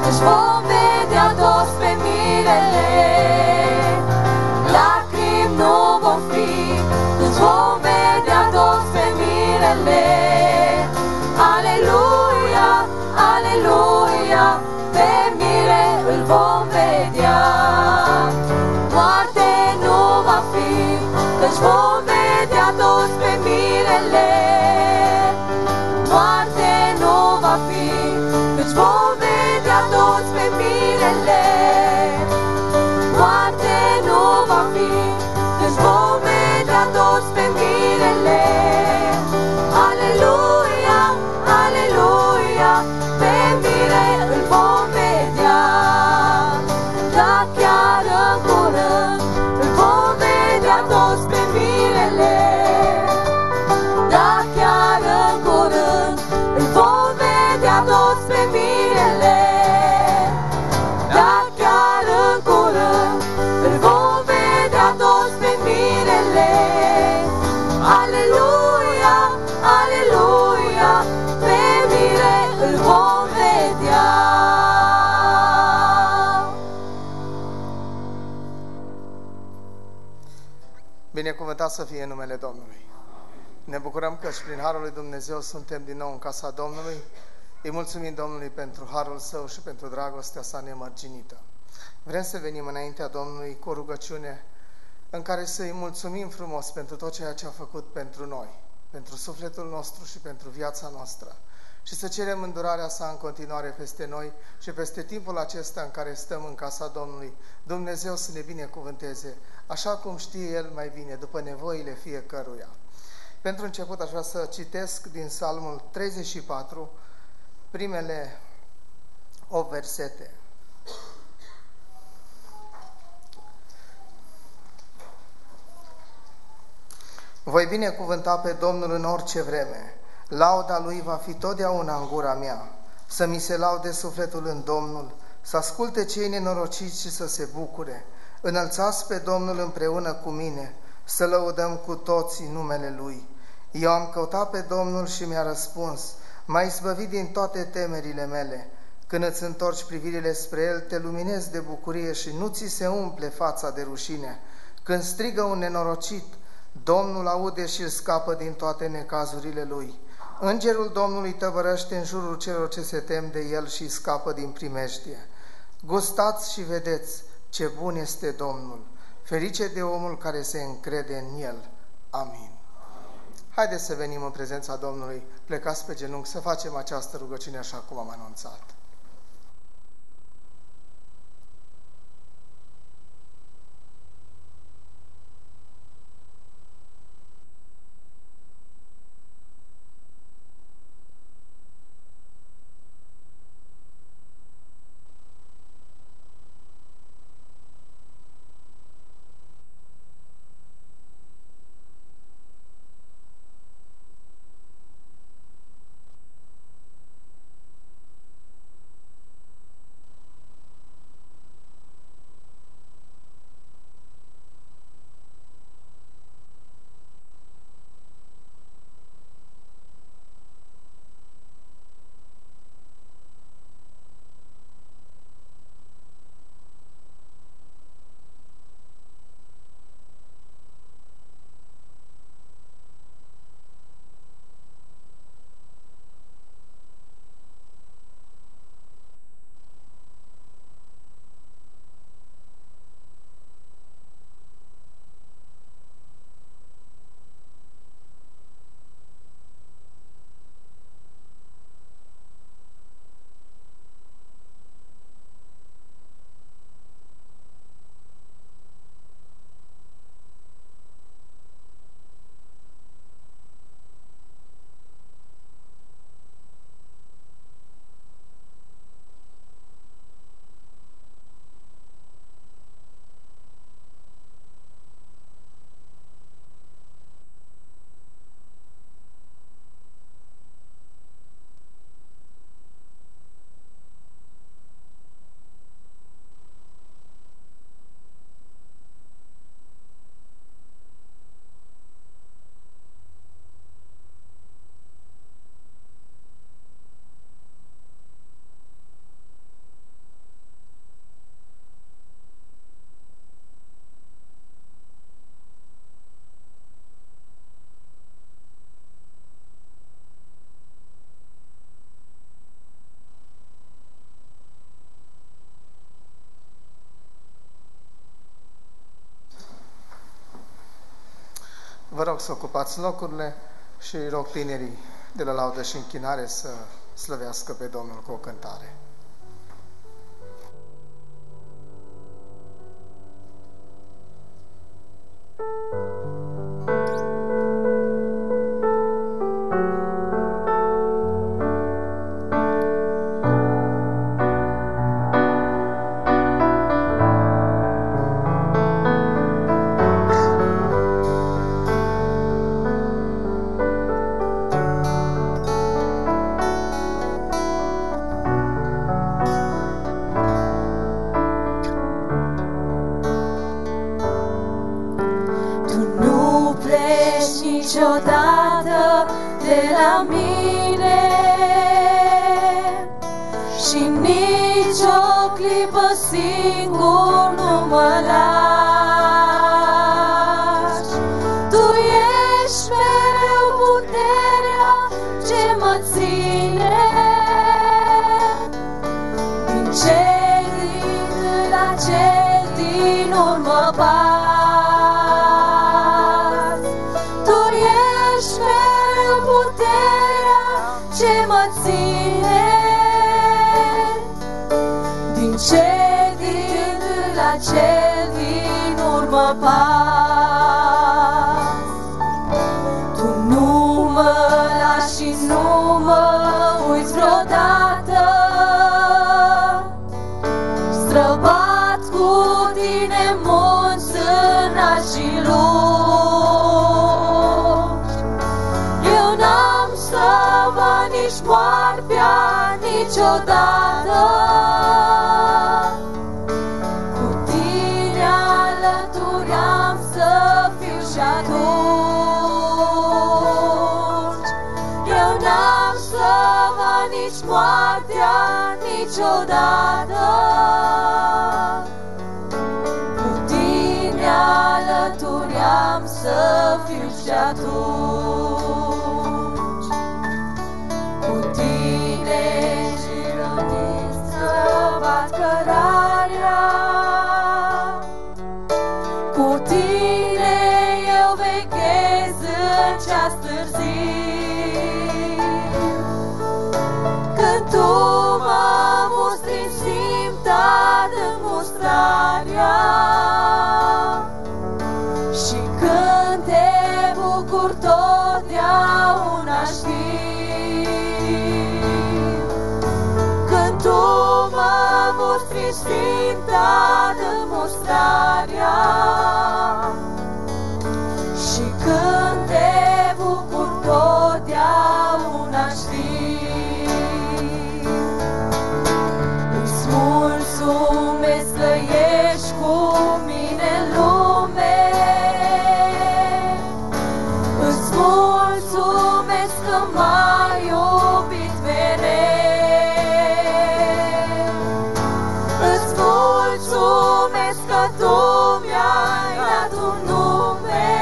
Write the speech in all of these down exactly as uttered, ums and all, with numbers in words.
își vom vedea toți pe mirele. Lacrimi nu vor fi, își vom vedea toți pe mirele. Aleluia, aleluia, pe mire îl vom vedea. Moarte nu va fi, își vom vedea toți pe mirele. Moarte nu va fi, își vom vedea toți pe mirele. Moarte nu va fi, își vom vedea toți pe mirele. Aleluia, aleluia, pe mire îl vom vedea. Da, chiar în curând îl vom vedea toți pe mirele. Da, chiar în curând îl vom vedea toți pe mirele. Da, chiar în curând îl vom vedea toți pe mirele. Aleluia, aleluia, pe mire îl vom vedea. Binecuvântat să fie numele Domnului. Ne bucurăm că și prin Harul lui Dumnezeu suntem din nou în casa Domnului. Îi mulțumim Domnului pentru Harul Său și pentru dragostea Sa nemărginită. Vrem să venim înaintea Domnului cu o rugăciune în care să-i mulțumim frumos pentru tot ceea ce a făcut pentru noi, pentru sufletul nostru și pentru viața noastră. Și să cerem îndurarea Sa în continuare peste noi și peste timpul acesta în care stăm în casa Domnului. Dumnezeu să ne binecuvânteze, așa cum știe El mai bine, după nevoile fiecăruia. Pentru început aș vrea să citesc din Psalmul treizeci și patru, primele opt versete. Voi binecuvânta pe Domnul în orice vreme. Lauda Lui va fi totdeauna în gura mea. Să mi se laude sufletul în Domnul, să asculte cei nenorociți și să se bucure. Înălțați pe Domnul împreună cu mine, să lăudăm cu toții numele Lui. Eu am căutat pe Domnul și mi-a răspuns, m-a izbăvit din toate temerile mele. Când îți întorci privirile spre El, te luminezi de bucurie și nu ți se umple fața de rușine. Când strigă un nenorocit, Domnul aude și îl scapă din toate necazurile lui. Îngerul Domnului tăvărăște în jurul celor ce se tem de El și îi scapă din primejdie. Gustați și vedeți ce bun este Domnul. Ferice de omul care se încrede în El. Amin. Haideți să venim în prezența Domnului, plecați pe genunchi, să facem această rugăciune așa cum am anunțat. Vă rog să ocupați locurile și rog tinerii de la laudă și închinare să slăvească pe Domnul cu o cântare. Niciodată de la mine și nici o clipă singur nu mă lași. Tu ești mereu puterea ce mă ține din cel din la cel din urmă pas. Cel din urmă pas. Tu nu mă lași și nu mă uiți vreodată. Străbat cu tine munți înalți și lungi. Eu n-am să vă nici moartea niciodată. Moartea niciodată. Cu tine alături am să fiu și atunci. Cu tine gironiți să bat cărarea. Cu tine eu veghez în ceas târziu. Tu mă mustri, simt adânc mustrarea și când te bucur totdeauna știu. Când tu mă mustri, simt adânc mustrarea și când te bucur totdeauna știu. Mulțumesc că ești cu mine în lume. Îți mulțumesc că m-ai iubit mereu. Îți mulțumesc că tu mi-ai dat un nume.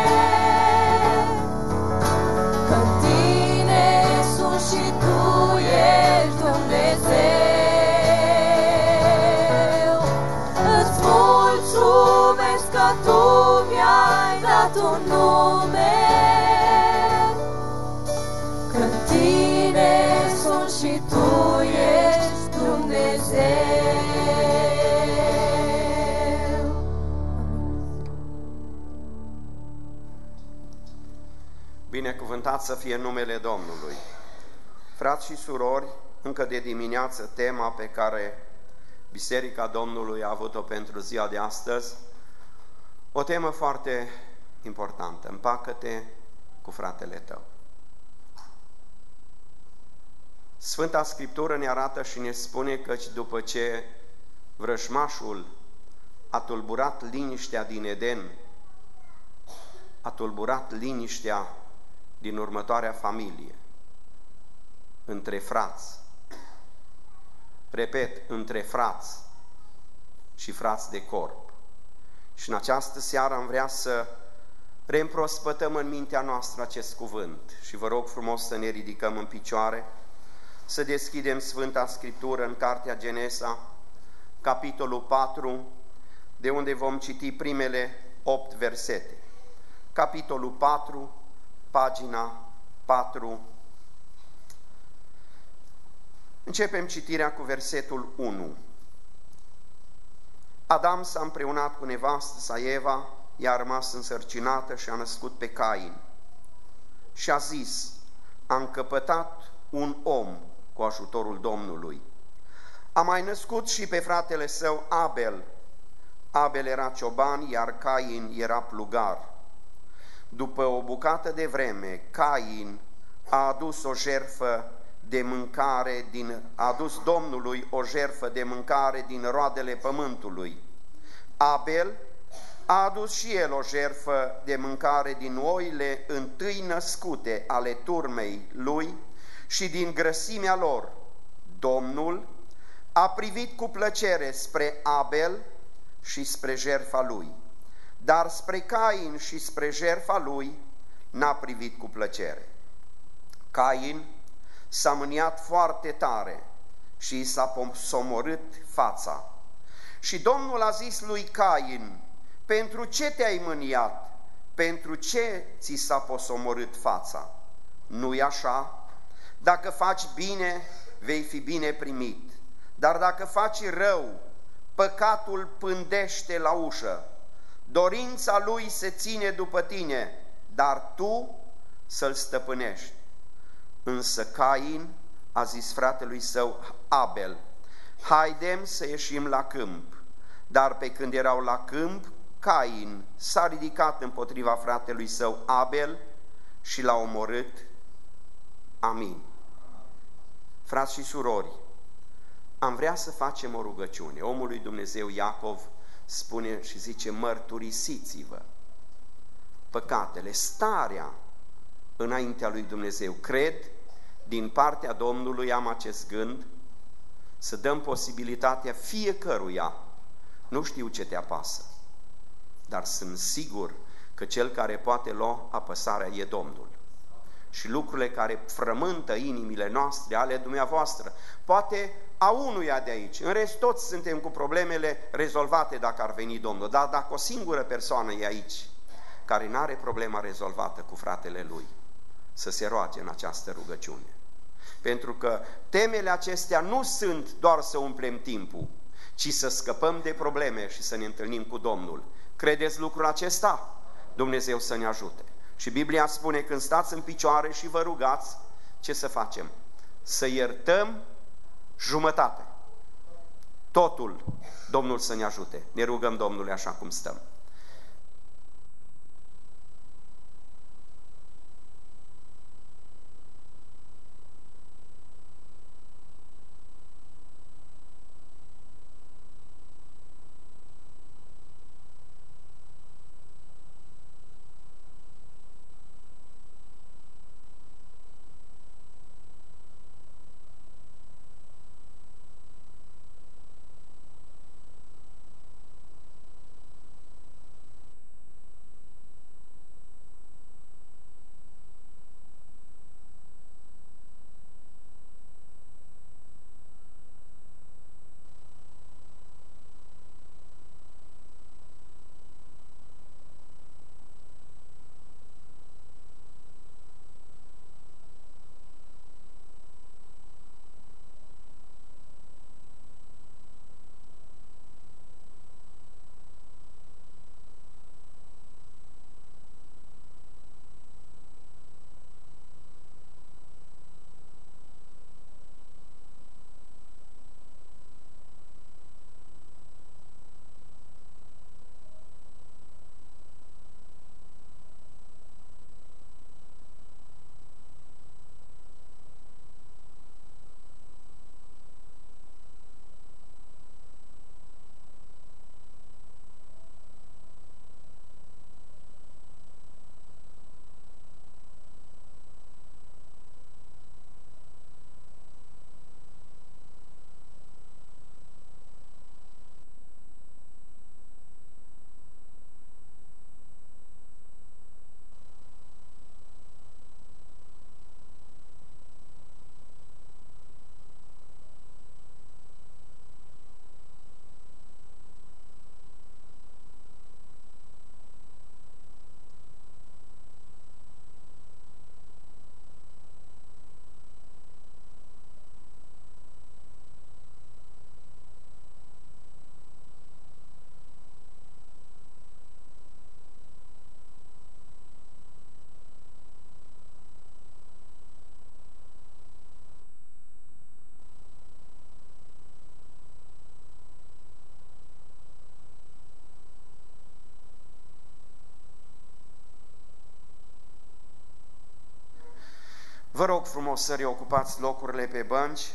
Că în tine sunt și tu ești Dumnezeu. Tu mi-ai dat un nume, că-n tine sunt și tu ești Dumnezeu. Binecuvântat să fie numele Domnului. Frați și surori, încă de dimineață tema pe care Biserica Domnului a avut-o pentru ziua de astăzi, o temă foarte importantă. Împacă-te cu fratele tău. Sfânta Scriptură ne arată și ne spune că după ce vrăjmașul a tulburat liniștea din Eden, a tulburat liniștea din următoarea familie, între frați. Repet, între frați și frați de corp. Și în această seară am vrea să reîmprospătăm în mintea noastră acest cuvânt și vă rog frumos să ne ridicăm în picioare, să deschidem Sfânta Scriptură în Cartea Genesa, capitolul patru, de unde vom citi primele opt versete. capitolul patru, pagina patru. Începem citirea cu versetul unu. Adam s-a împreunat cu nevastă sa Eva, ea a rămas însărcinată și a născut pe Cain. Și a zis, am căpătat un om cu ajutorul Domnului. A mai născut și pe fratele său Abel. Abel era cioban, iar Cain era plugar. După o bucată de vreme, Cain a adus o jertfă de mâncare din, a adus Domnului o jertfă de mâncare din roadele pământului. Abel a adus și el o jertfă de mâncare din oile întâi născute ale turmei lui și din grăsimea lor. Domnul a privit cu plăcere spre Abel și spre jertfa lui, dar spre Cain și spre jertfa lui n-a privit cu plăcere. Cain s-a mâniat foarte tare și s-a posomorât fața. Și Domnul a zis lui Cain, pentru ce te-ai mâniat? Pentru ce ți s-a posomorât fața? Nu-i așa? Dacă faci bine, vei fi bine primit, dar dacă faci rău, păcatul pândește la ușă. Dorința lui se ține după tine, dar tu să-l stăpânești. Însă Cain a zis fratelui său Abel, haidem să ieșim la câmp. Dar pe când erau la câmp, Cain s-a ridicat împotriva fratelui său Abel și l-a omorât. Amin. Frați și surori, am vrea să facem o rugăciune. Omul lui Dumnezeu Iacov spune și zice, mărturisiți-vă păcatele, starea înaintea lui Dumnezeu. Cred, din partea Domnului am acest gând, să dăm posibilitatea fiecăruia, nu știu ce te apasă, dar sunt sigur că cel care poate lua apăsarea e Domnul. Și lucrurile care frământă inimile noastre, ale dumneavoastră, poate a unuia de aici, în rest toți suntem cu problemele rezolvate dacă ar veni Domnul, dar dacă o singură persoană e aici, care nu are problema rezolvată cu fratele lui, să se roage în această rugăciune. Pentru că temele acestea nu sunt doar să umplem timpul, ci să scăpăm de probleme și să ne întâlnim cu Domnul. Credeți lucrul acesta? Dumnezeu să ne ajute. Și Biblia spune, când stați în picioare și vă rugați, ce să facem? Să iertăm jumătate. Totul, Domnul să ne ajute. Ne rugăm Domnului așa cum stăm. Vă rog frumos să reocupați locurile pe bănci.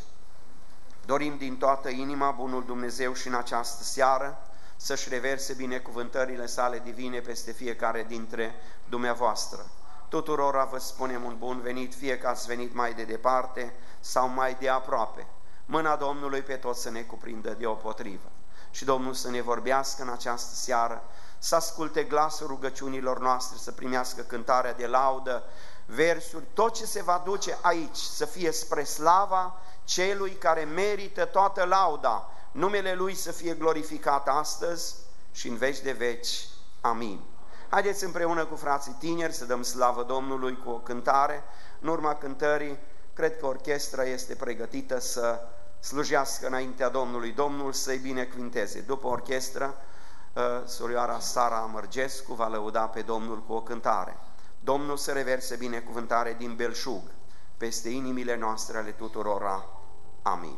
Dorim din toată inima bunul Dumnezeu și în această seară să-și reverse binecuvântările sale divine peste fiecare dintre dumneavoastră. Tuturora vă spunem un bun venit, fie că ați venit mai de departe sau mai de aproape. Mâna Domnului pe toți să ne cuprindă deopotrivă. Și Domnul să ne vorbească în această seară, să asculte glasul rugăciunilor noastre, să primească cântarea de laudă, versuri, tot ce se va duce aici să fie spre slava celui care merită toată lauda. Numele Lui să fie glorificat astăzi și în veci de veci. Amin. Haideți împreună cu frații tineri să dăm slavă Domnului cu o cântare. În urma cântării, cred că orchestra este pregătită să slujească înaintea Domnului. Domnul să-i binecuvinteze. După orchestră, surioara Sara Mărgescu va lăuda pe Domnul cu o cântare. Domnul să reverse binecuvântare din belșug peste inimile noastre ale tuturora. Amin.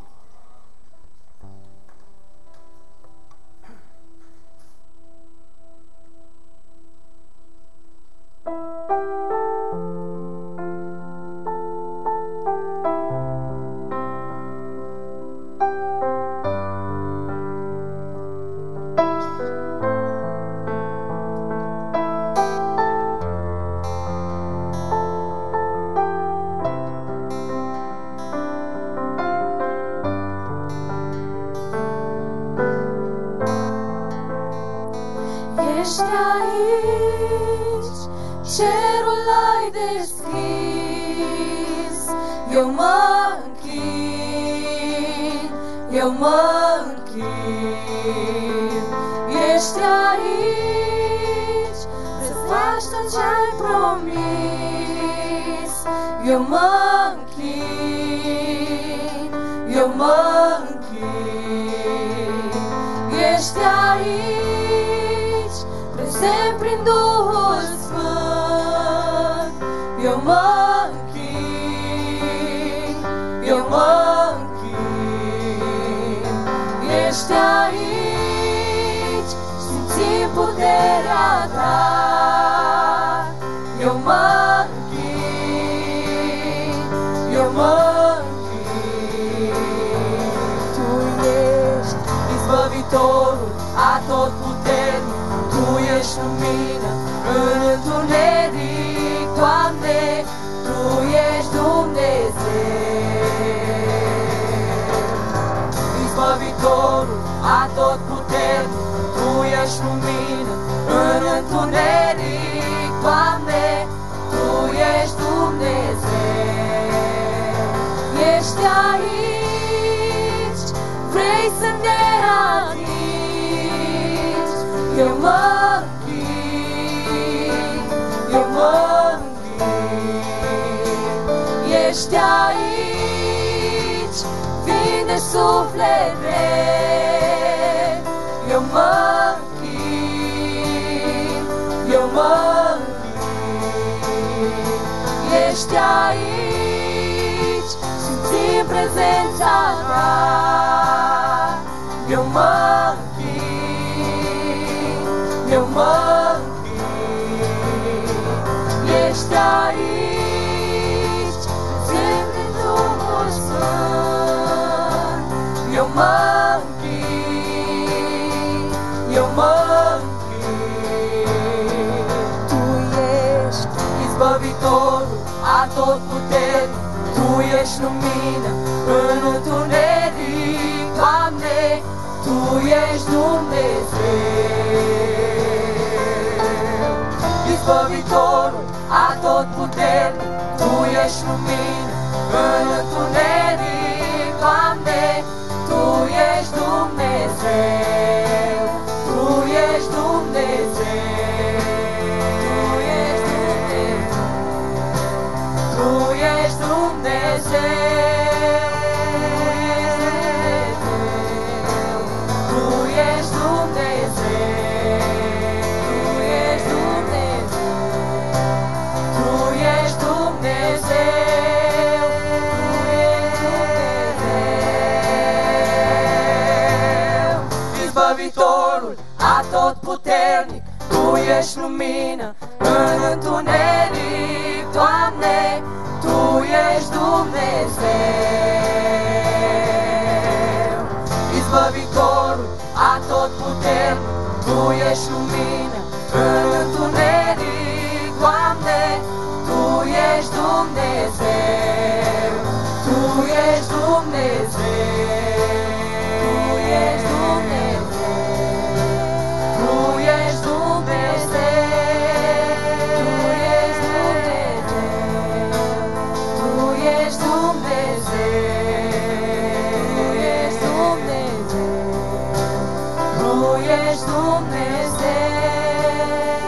Lumină în întuneric, Doamne, Tu ești ești Dumnezeu. Izbăvitorul atotputernic, Tu ești lumină în întuneric, Doamne, Tu ești Dumnezeu, Tu ești Dumnezeu, Tu ești Dumnezeu, Tu ești Dumnezeu, Tu ești Dumnezeu, Tu ești Dumnezeu, Tu ești Dumnezeu, Tu ești Dumnezeu.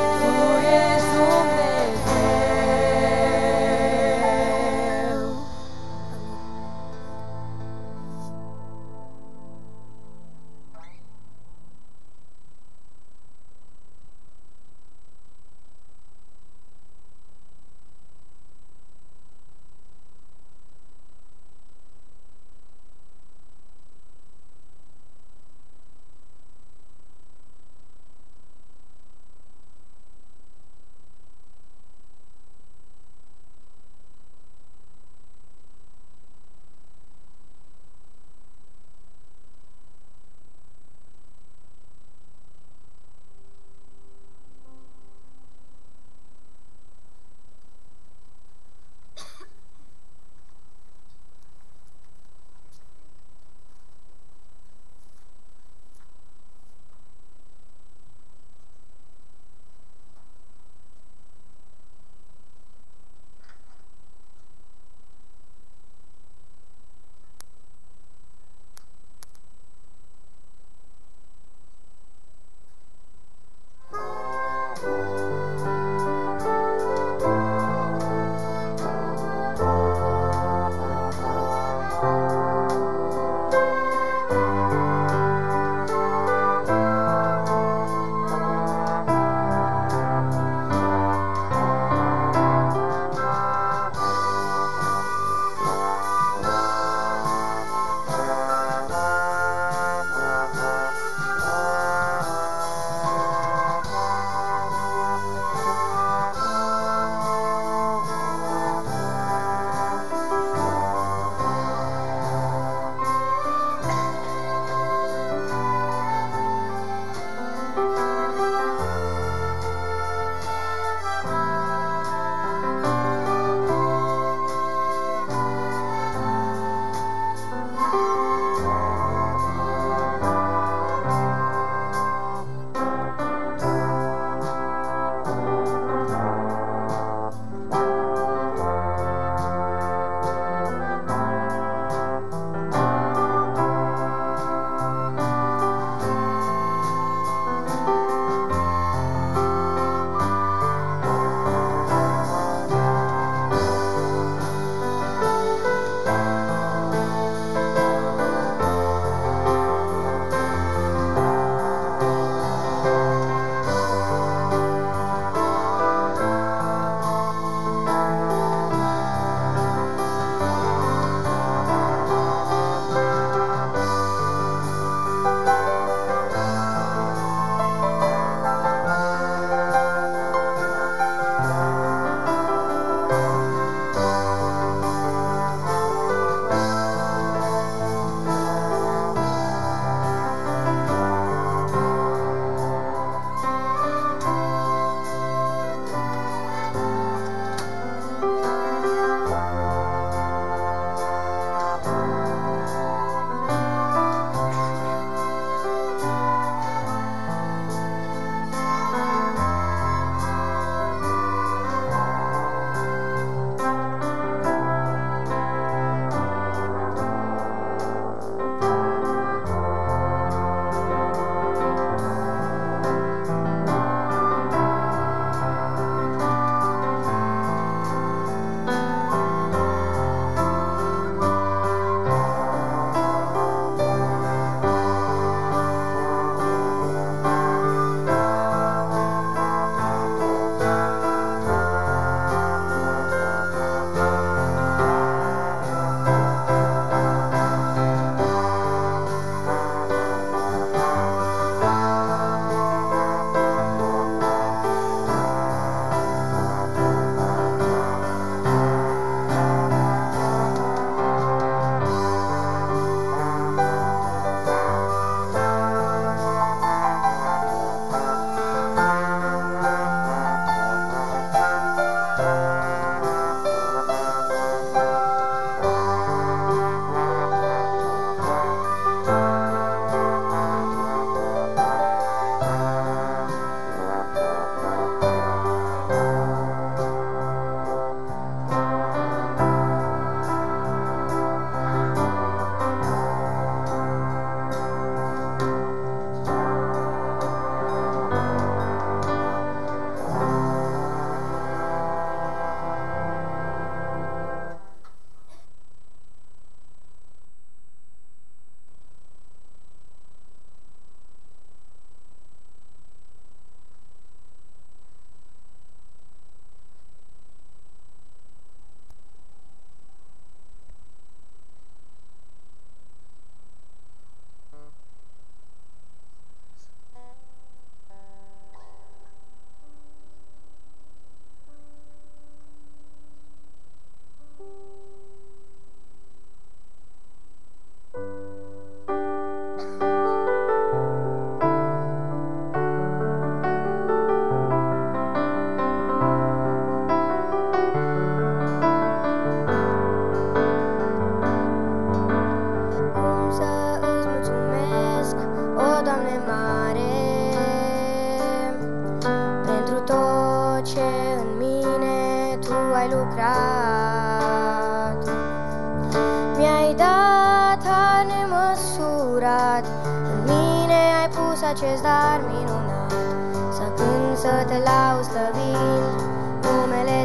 acest dar minunat, să cânt, să te laud slăvind numele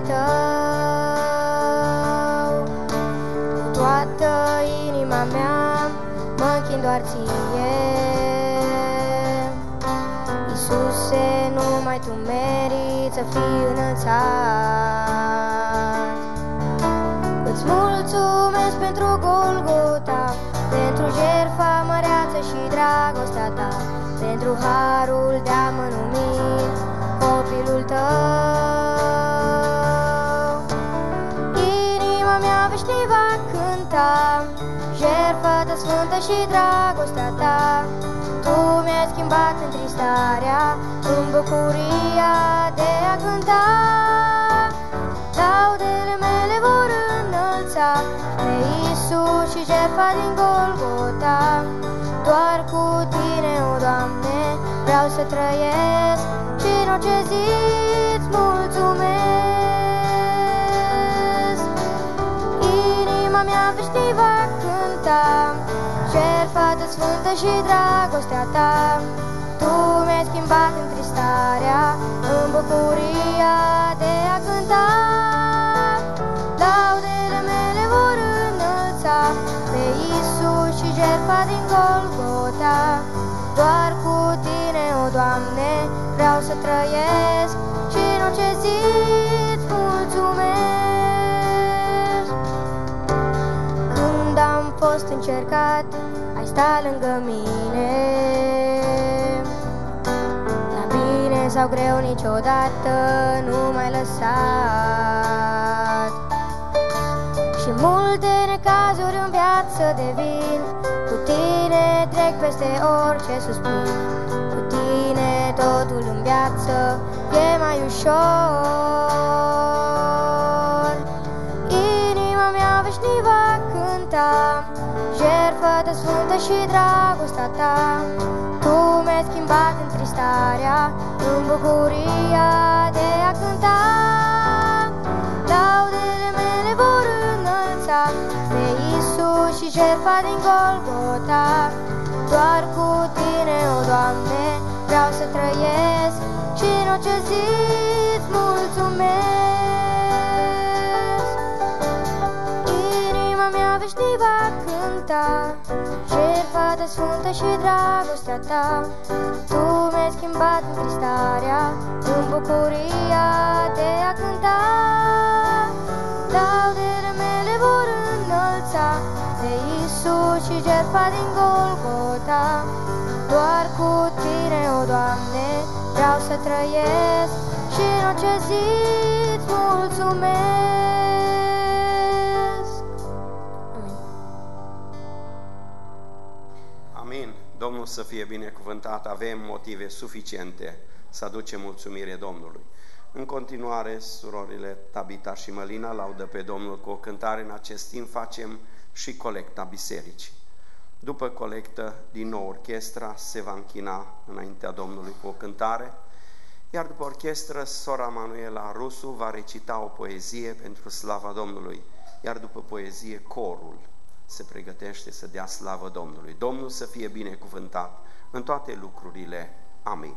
Tău. Cu toată inima mea mă închin doar Ție, Iisuse, numai Tu meriți să fii înălțat. Îți mulțumesc pentru Golgota, pentru jertfa măreață și dragostea Ta, pentru harul de a mă numi copilul Tău. Inima mea veșnic va cânta jertfa Ta sfântă și dragostea Ta. Tu mi-ai schimbat întristarea în bucuria de a cânta. Laudele mele vor înălța pe Iisus și jertfa din Golgota. Doar cu Tine, o Doamne, vreau să trăiesc și în orice zi îți mulțumesc. Inima mea veșnic va cânta jertfa Ta sfântă și dragostea Ta. Tu mi-ai schimbat întristarea în bucuria de a cânta. Laudele mele vor înălța pe Iisus și jertfa din Golgota. Doar cu Tine, o Doamne, vreau să trăiesc și în orice zi îți mulțumesc. Când am fost încercat, ai stat lângă mine. La bine sau greu niciodată nu m-ai lăsat. Și multe necazuri în viață devin, cu Tine trec peste orice suspin. Cu Tine totul în viață e mai ușor. Inima mea veșnic va cânta jertfa Ta sfântă și dragostea Ta. Tu mi-ai schimbat întristarea în bucuria de a cânta. Laudele mele vor înălța pe Iisus și jertfa din Golgota. Doar cu Tine, o Doamne, vreau să trăiesc și în orice zi îți mulțumesc. Inima mea veșnic va cânta jertfa Ta sfântă și dragostea Ta. Tu mi-ai schimbat întristarea în bucuria de a cânta. Laudele mele vor înălța pe Iisus și jertfa din Golgota. Doar cu Tine, o Doamne, vreau să trăiesc și în orice zi îți mulțumesc. Amin. Amin. Domnul să fie binecuvântat. Avem motive suficiente să aducem mulțumire Domnului. În continuare, surorile Tabita și Mălina laudă pe Domnul cu o cântare. În acest timp facem și colecta bisericii. După colectă, din nou orchestra se va închina înaintea Domnului cu o cântare, iar după orchestră, sora Manuela Rusu va recita o poezie pentru slava Domnului, iar după poezie, corul se pregătește să dea slavă Domnului. Domnul să fie binecuvântat în toate lucrurile. Amin.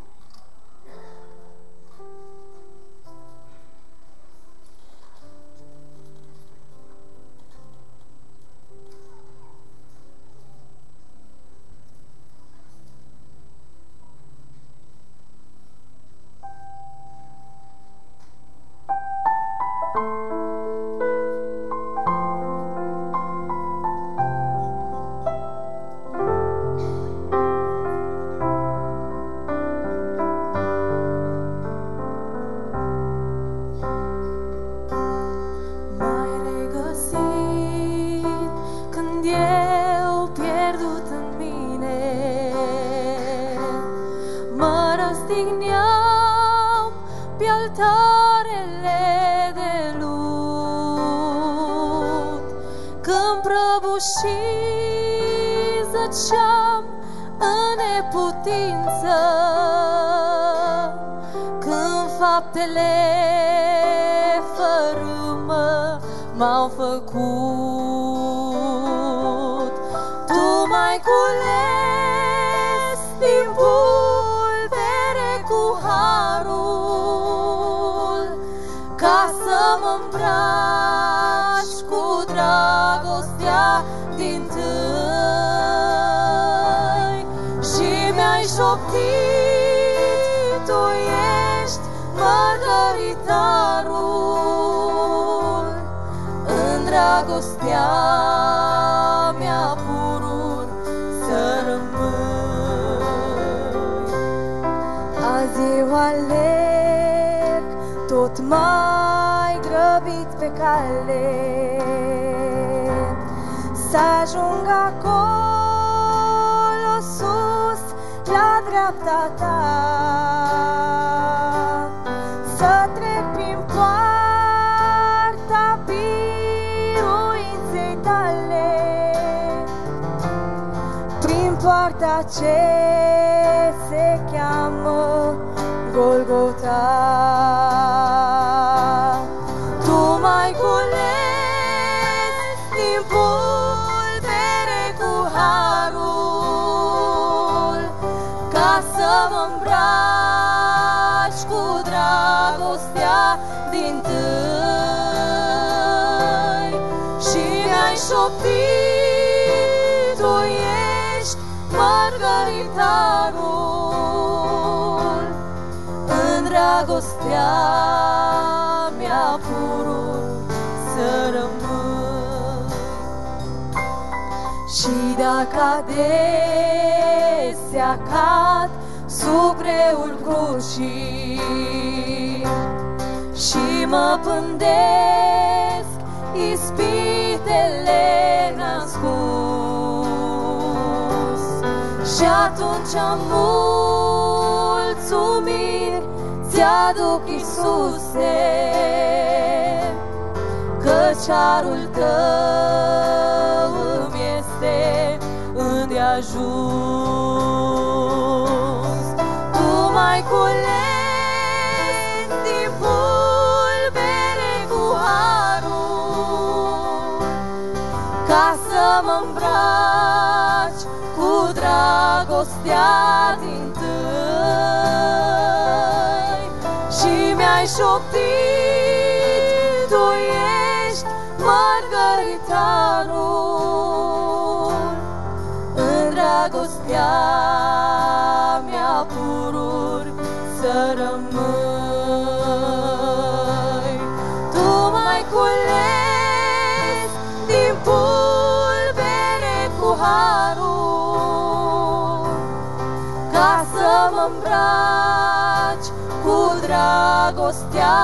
și zăceam în neputință, când faptele fărâmă m-au făcut. Tu m-ai cules din ca să mă îmbraci cu dragostea dintâi. Și mi-ai șoptit, tu ești mărgăritarul, în dragostea mea purur să rămâi. Azi eu alerg tot mai grăbit pe cale, să ajung acolo sus la dreapta ta, să trec prin poarta biruinței tale, prin poarta ce se cheamă Golgota. Tu m-ai cules din pulbere cu harul, ca să mă îmbraci cu dragostea dintâi. Și mi-ai șoptit, tu ești mărgăritarul, în dragostea mea purul să rămâi. Și dacă adesea cad sub greul crucii și mă pândesc ispitele n-ascuns, și atunci am mulțumiri ți-aduc, Iisuse, căci harul tău îmi este îndeajuns. Tu m-ai cules din pulbere cu harul, ca să mă îmbraci cu dragostea dintâi. Și mi-ai șoptit, tu ești mărgăritarul, în dragostea mea pururi să rămâi. Tu m-ai cules din pulbere cu harul, ca să mă îmbraci cu dragostea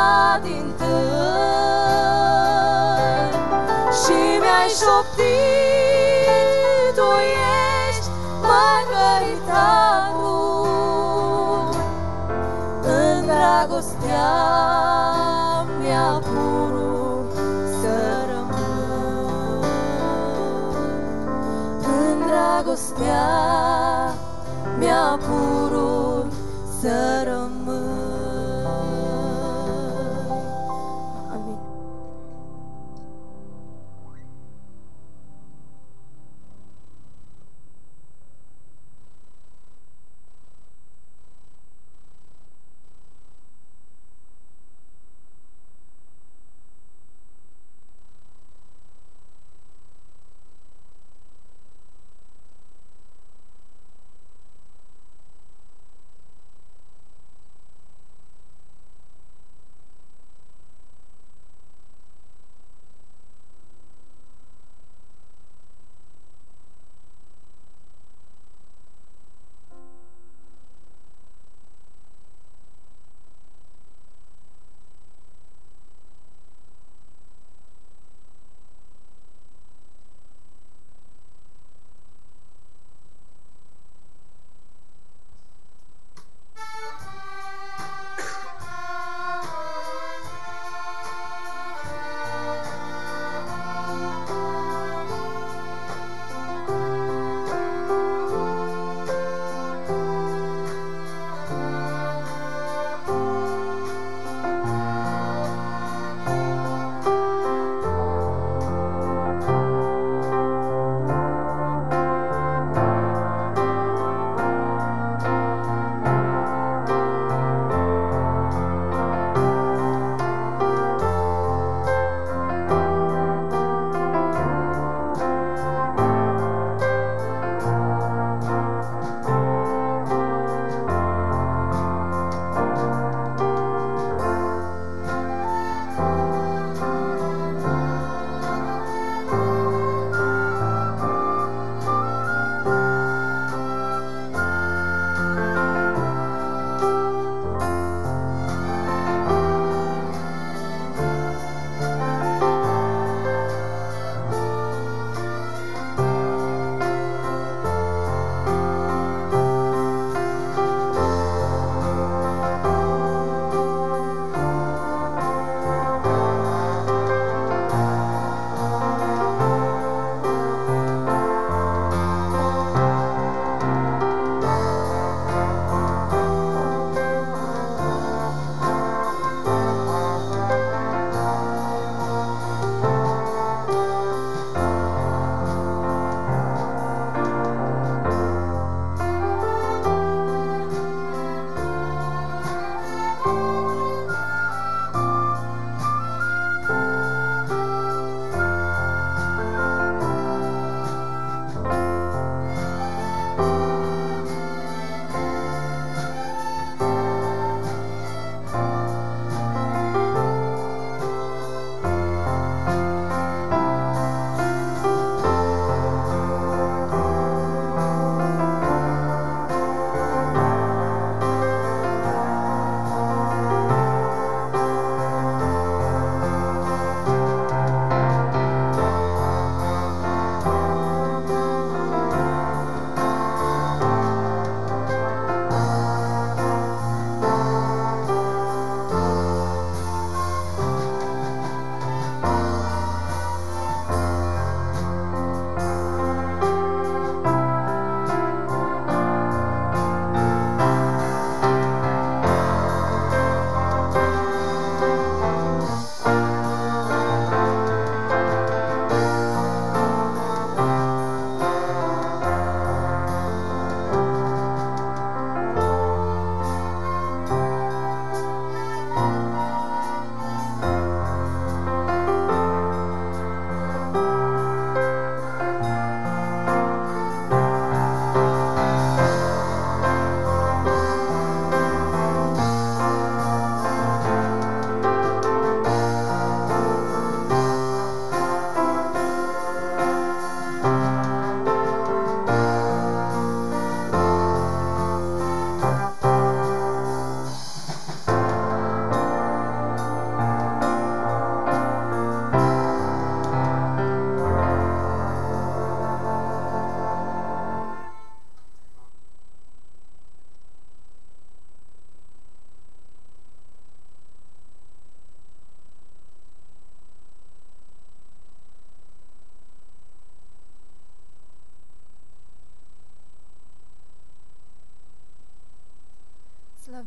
dintâi. Și mi-ai șoptit, tu ești mărgăritarul, în dragostea mea purul să rămâi, în dragostea mea purul să rămâi. Amin.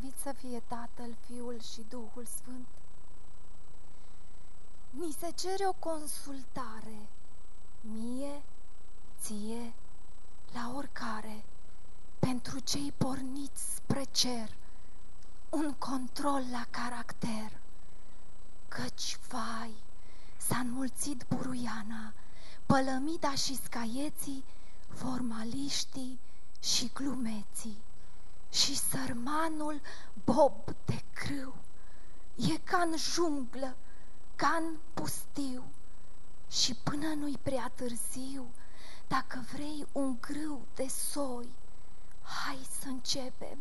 slăvit să fie Tatăl, Fiul și Duhul Sfânt. Ni se cere o consultare, mie, ție, la oricare, pentru cei porniți spre cer, un control la caracter. Căci, vai, s-a înmulțit buruiana, pălămida și scaieții, formaliștii și glumeții. Și sărmanul bob de crâu e ca-n junglă, ca-n pustiu. Și până nu-i prea târziu, dacă vrei un grâu de soi, hai să începem,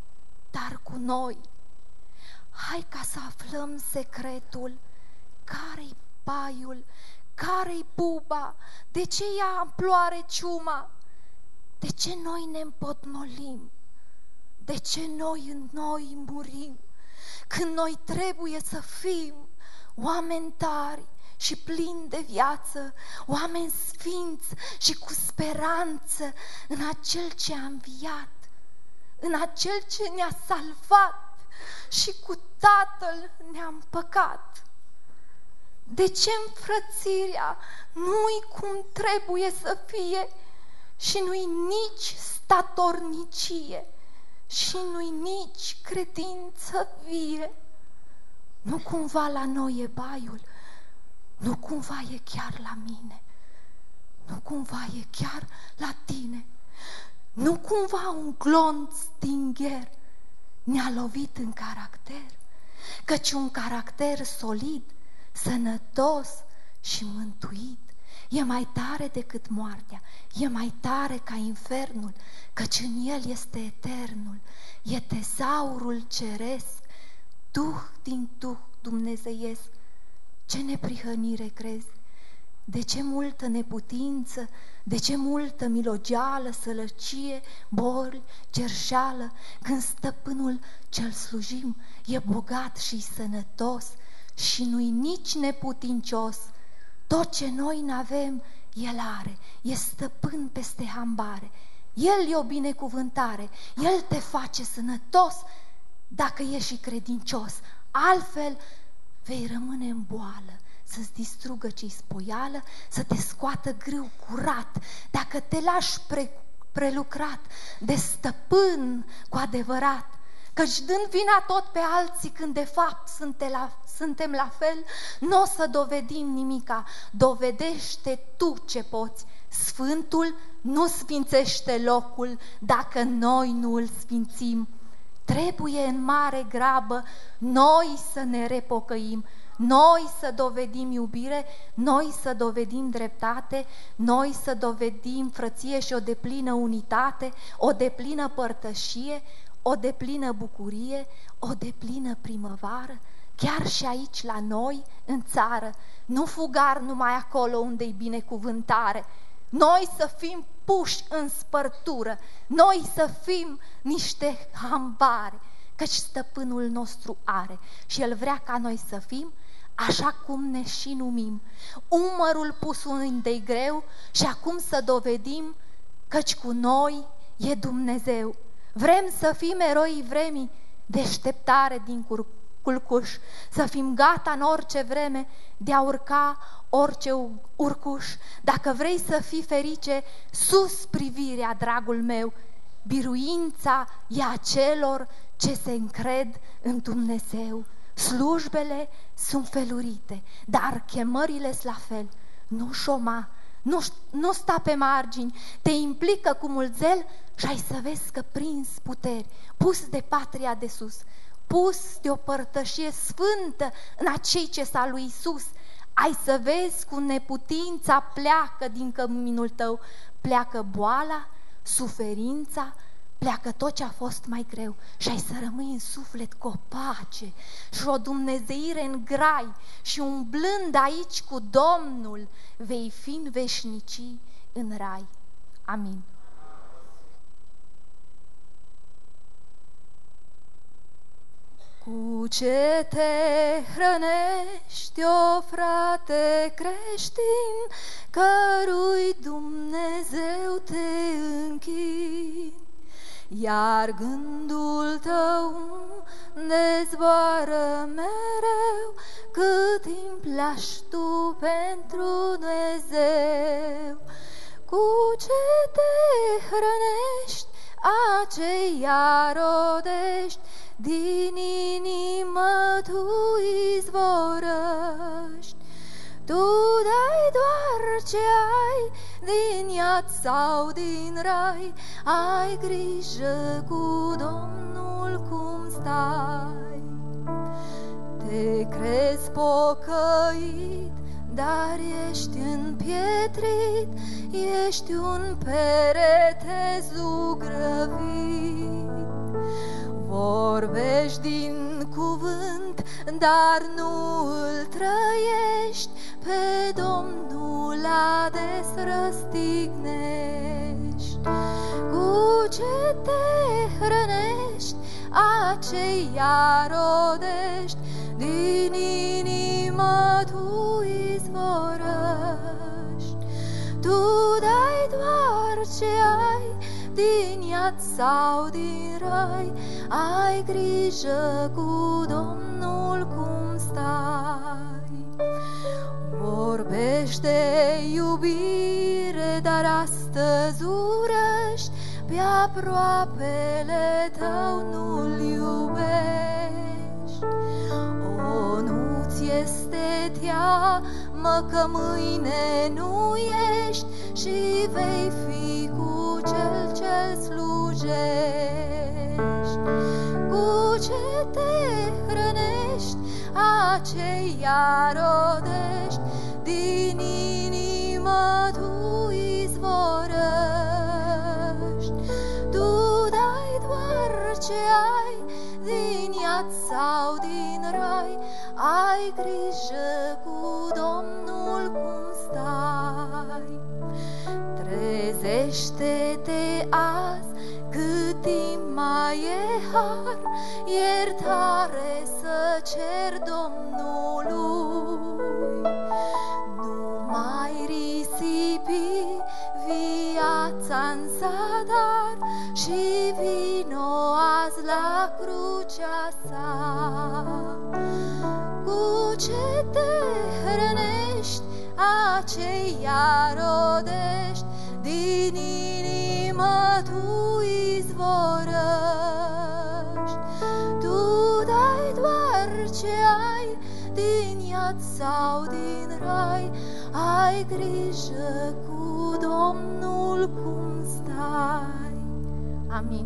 dar cu noi. Hai ca să aflăm secretul, care-i paiul, care-i buba, de ce ia amploare ciuma, de ce noi ne împotmolim, de ce noi în noi murim, când noi trebuie să fim oameni tari și plini de viață, oameni sfinți și cu speranță în acel ce a înviat, în acel ce ne-a salvat și cu Tatăl ne-a împăcat. De ce înfrățirea nu-i cum trebuie să fie și nu-i nici statornicie și nu-i nici credință vie? Nu cumva la noi e baiul, nu cumva e chiar la mine, nu cumva e chiar la tine, nu cumva un glonț din gher ne-a lovit în caracter, căci un caracter solid, sănătos și mântuit e mai tare decât moartea, e mai tare ca infernul, căci în el este eternul, e tezaurul ceresc, Duh din Duh dumnezeiesc. Ce neprihănire crezi? De ce multă neputință, de ce multă milogeală, sălăcie, boli, cerșeală, când stăpânul ce-l slujim e bogat și sănătos și nu-i nici neputincios. Tot ce noi n-avem, el are, e stăpân peste hambare. El e o binecuvântare, el te face sănătos dacă ești și credincios, altfel vei rămâne în boală, să-ți distrugă ce-i spoială, să te scoată grâu curat, dacă te lași pre, prelucrat de stăpân cu adevărat. Căci dând vina tot pe alții când de fapt suntem la, suntem la fel, nu o să dovedim nimica, dovedește tu ce poți. Sfântul nu sfințește locul dacă noi nu îl sfințim. Trebuie în mare grabă noi să ne repocăim, noi să dovedim iubire, noi să dovedim dreptate, noi să dovedim frăție și o deplină unitate, o deplină părtășie, o deplină bucurie, o deplină primăvară, chiar și aici la noi, în țară, nu fugar numai acolo unde-i binecuvântare. Noi să fim puși în spărtură, noi să fim niște hambare, căci stăpânul nostru are și el vrea ca noi să fim așa cum ne și numim. Umărul pus unde-i greu și acum să dovedim căci cu noi e Dumnezeu. Vrem să fim eroii vremii, deșteptare din culcuș, să fim gata în orice vreme de a urca orice urcuș. Dacă vrei să fii ferice, sus privirea, dragul meu, biruința e a celor ce se încred în Dumnezeu. Slujbele sunt felurite, dar chemările-s la fel. Nu șoma, nu, nu sta pe margini, te implică cu mult zel și ai să vezi că prins puteri, pus de patria de sus, pus de o părtășie sfântă în acei ce s-a lui Iisus. Ai să vezi cum neputința pleacă din căminul tău, pleacă boala, suferința, pleacă tot ce a fost mai greu și ai să rămâi în suflet cu o pace și o dumnezeire în grai și umblând aici cu Domnul, vei fi în veșnicii în rai. Amin. Cu ce te hrănești, o frate creștin, cărui Dumnezeu te închini? iar gândul tău ne zboară mereu, cât timp lași tu pentru Dumnezeu. Cu ce te hrănești, aceea rodești, din inimă tu izvorăști. Tu dai doar ce ai, din iad sau din rai, ai grijă cu Domnul cum stai. Te crezi pocăit, dar ești împietrit, ești un perete zugrăvit. Vorbești din cuvânt, dar nu îl trăiești, pe Domnul ades răstignești. Cu ce te hrănești, aceea rodești, din inimă tu izvorăști. Tu dai doar ce ai, din iad sau din rai, ai grijă cu Domnul cum stai. Vorbești de iubire, dar astăzi urăști, pe aproapele tău nu-l iubești. O, nu-ți este teamă că mâine nu ești și vei fi cu cel ce-l slujești. Cu ce te hrănești, aceea rodești, din inimă tu izvorăști. Tu dai doar ce ai, din iad sau din rai, ai grijă cu Domnul cum stai. Trezește-te azi, cât timp mai e har, iertare să cer Domnului. Nu mai risipi viața-n zadar și vino azi la crucea sa. Cu ce te hrănești, aceea rodești, din inimă tu izvorăști. Tu dai doar ce ai, din iad sau din rai, ai grijă cu Domnul cum stai. Amin.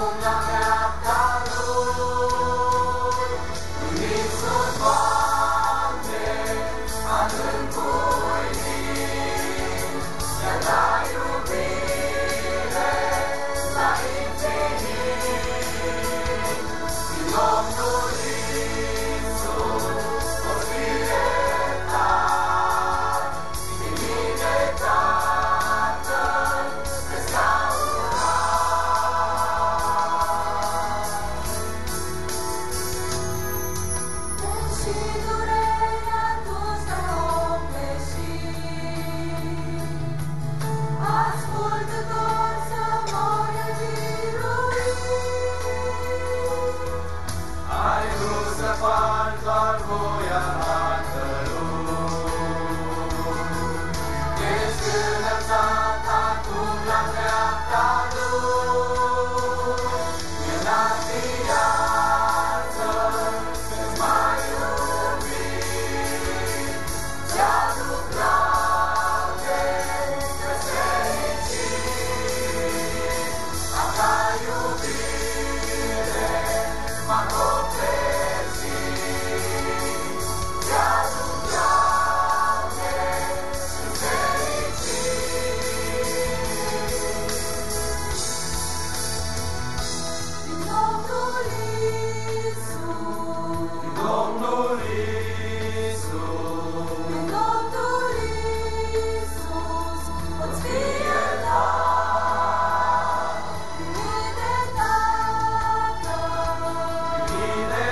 acum la dreapta Lui. Uniți sunt, Doamne, adâncul vin, iar la iubire, la infinit, din Domnul Iisus, o fie iertat, din mine Tatăl restaurat. Deși durerea tu s-a copleșit, ascultător să moare biruit. Ai vrut să faci doar voia Tatălui. Ești înălțat acum la dreapta Lui. El înviază să-ți mai iubit. Ți-aduc laude că-ți fericit. A ta iubire m-a copleșit. Ți-aduc laude și-ți fericit. Din Domnul Iisus, din Domnul Iisus, din Domnul Iisus, o-ți fie dat. Primit de Tatăl, primit de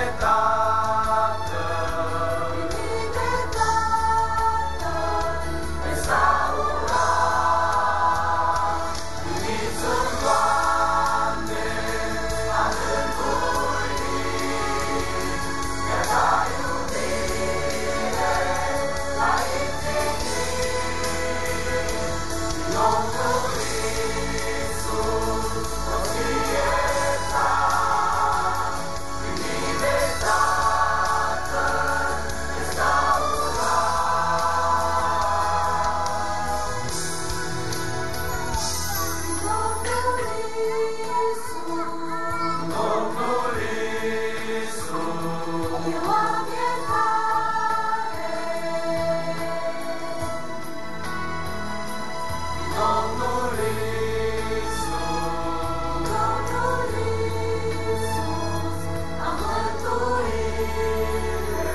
Tatăl, primit de Tatăl, restaurat. Uniți sunt, Doamne, adâncul vin, iar la iubire, la infinit, din Domnul Iisus, o fie iertat, primit de Tatăl restaurat. Din Domnul Iisus, Domnul Iisus, eu am iertare. Domnul Iisus, Domnul Iisus, am mântuire.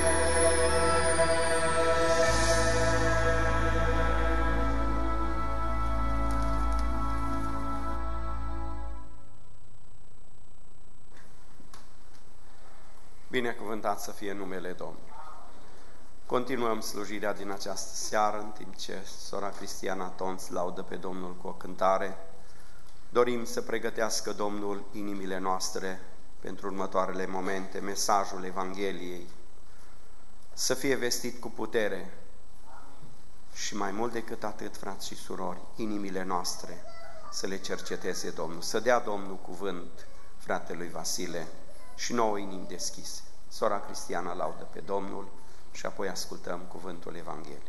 Binecuvântat să fie numele Domnului. Continuăm slujirea din această seară, în timp ce sora Cristiana Tonț laudă pe Domnul cu o cântare. Dorim să pregătească Domnul inimile noastre pentru următoarele momente, mesajul Evangheliei, să fie vestit cu putere și mai mult decât atât, frați și surori, inimile noastre să le cerceteze Domnul, să dea Domnul cuvânt fratelui Vasile și nouă inimi deschise. Sora Cristiana laudă pe Domnul și apoi ascultăm cuvântul Evangheliei.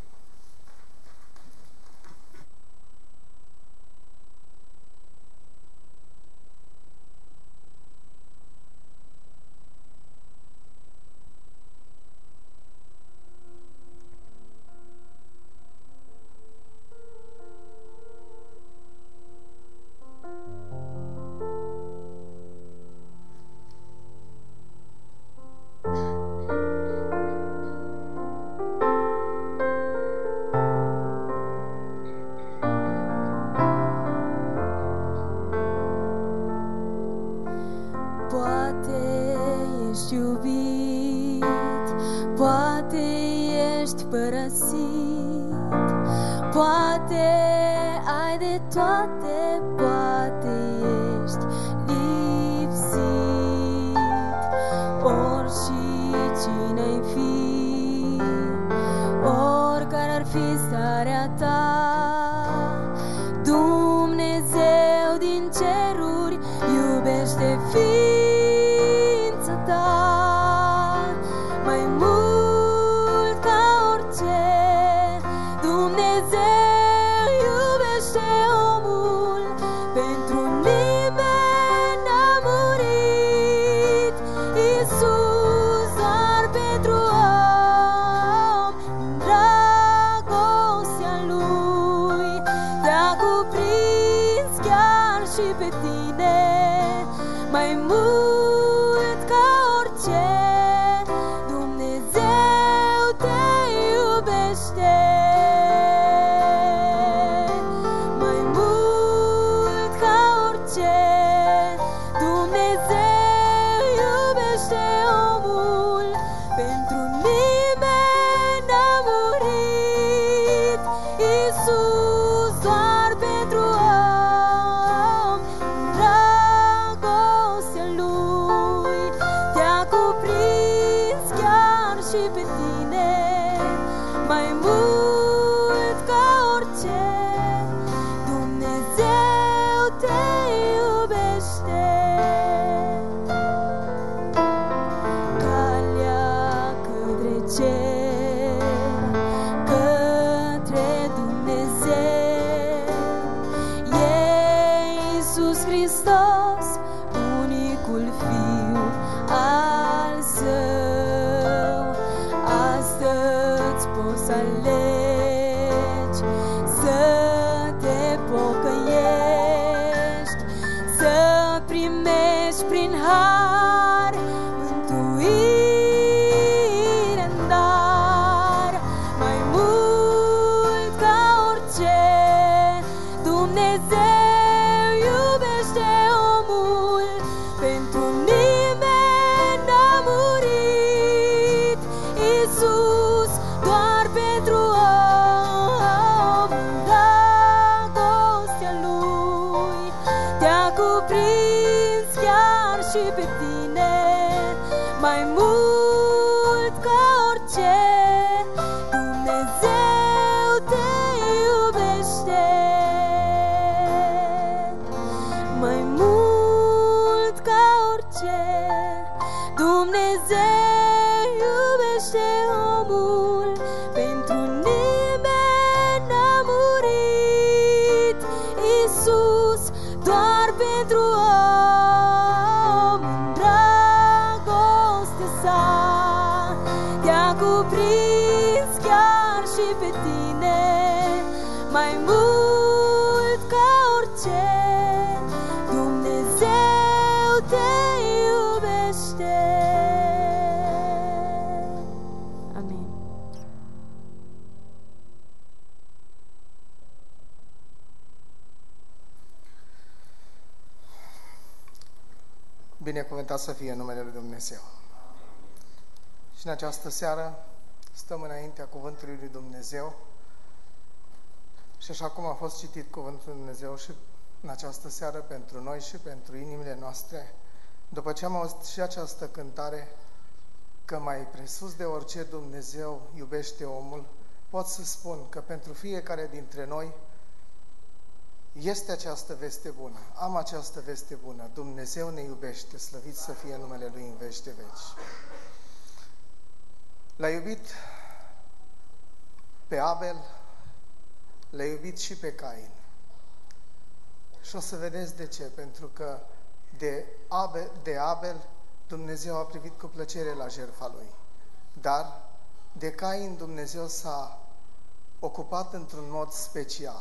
Poate ai de toate, poate ești lipsit. Ori și cine-ai fi, oricare ar fi starea ta, Dumnezeu din ceruri iubește ființa ta mai mult ca orice. Dumnezeu iubește omul, pentru nimeni tine, mai mult ca orice. Dumnezeu te iubește, mai mult ca orice. Dumnezeu iubește omul, pentru nimeni n-a murit Iisus doar pentru om. Dragostea Lui te-a cuprins chiar și pe tine, mai mult ca orice. Dumnezeu te iubește. Calea către cer, către Dumnezeu, e Iisus Hristos, unicul Fiu al Său. Astăzi poți să alegi să te pocăiești, să primești prin har mântuire în dar, mai mult ca orice. Dumnezeu iubește omul, pentru nimeni n-a murit Iisus doar pentru om. Dragostea Lui te-a cuprins chiar și pe tine, mai mult ca orice. Dumnezeu te iubește, mai mult ca orice. Dumnezeu iubește omul, pentru nimeni n-a murit Iisus doar pentru om. Dragostea sa te-a cuprins chiar și pe tine, mai mult ca orice. Dumnezeu te iubește. Amin. Binecuvântat să fie numele Lui Dumnezeu. Și în această seară stăm înaintea Cuvântului Lui Dumnezeu și așa cum a fost citit Cuvântul Lui Dumnezeu și în această seară pentru noi și pentru inimile noastre, după ce am auzit și această cântare, că mai presus de orice Dumnezeu iubește omul, pot să spun că pentru fiecare dintre noi este această veste bună. Am această veste bună. Dumnezeu ne iubește, slăvit să fie numele Lui în veci de veci. L-a iubit pe Abel, l-a iubit și pe Cain. Și o să vedeți de ce, pentru că de Abel, de Abel Dumnezeu a privit cu plăcere la jertfa lui. Dar de Cain Dumnezeu s-a ocupat într-un mod special.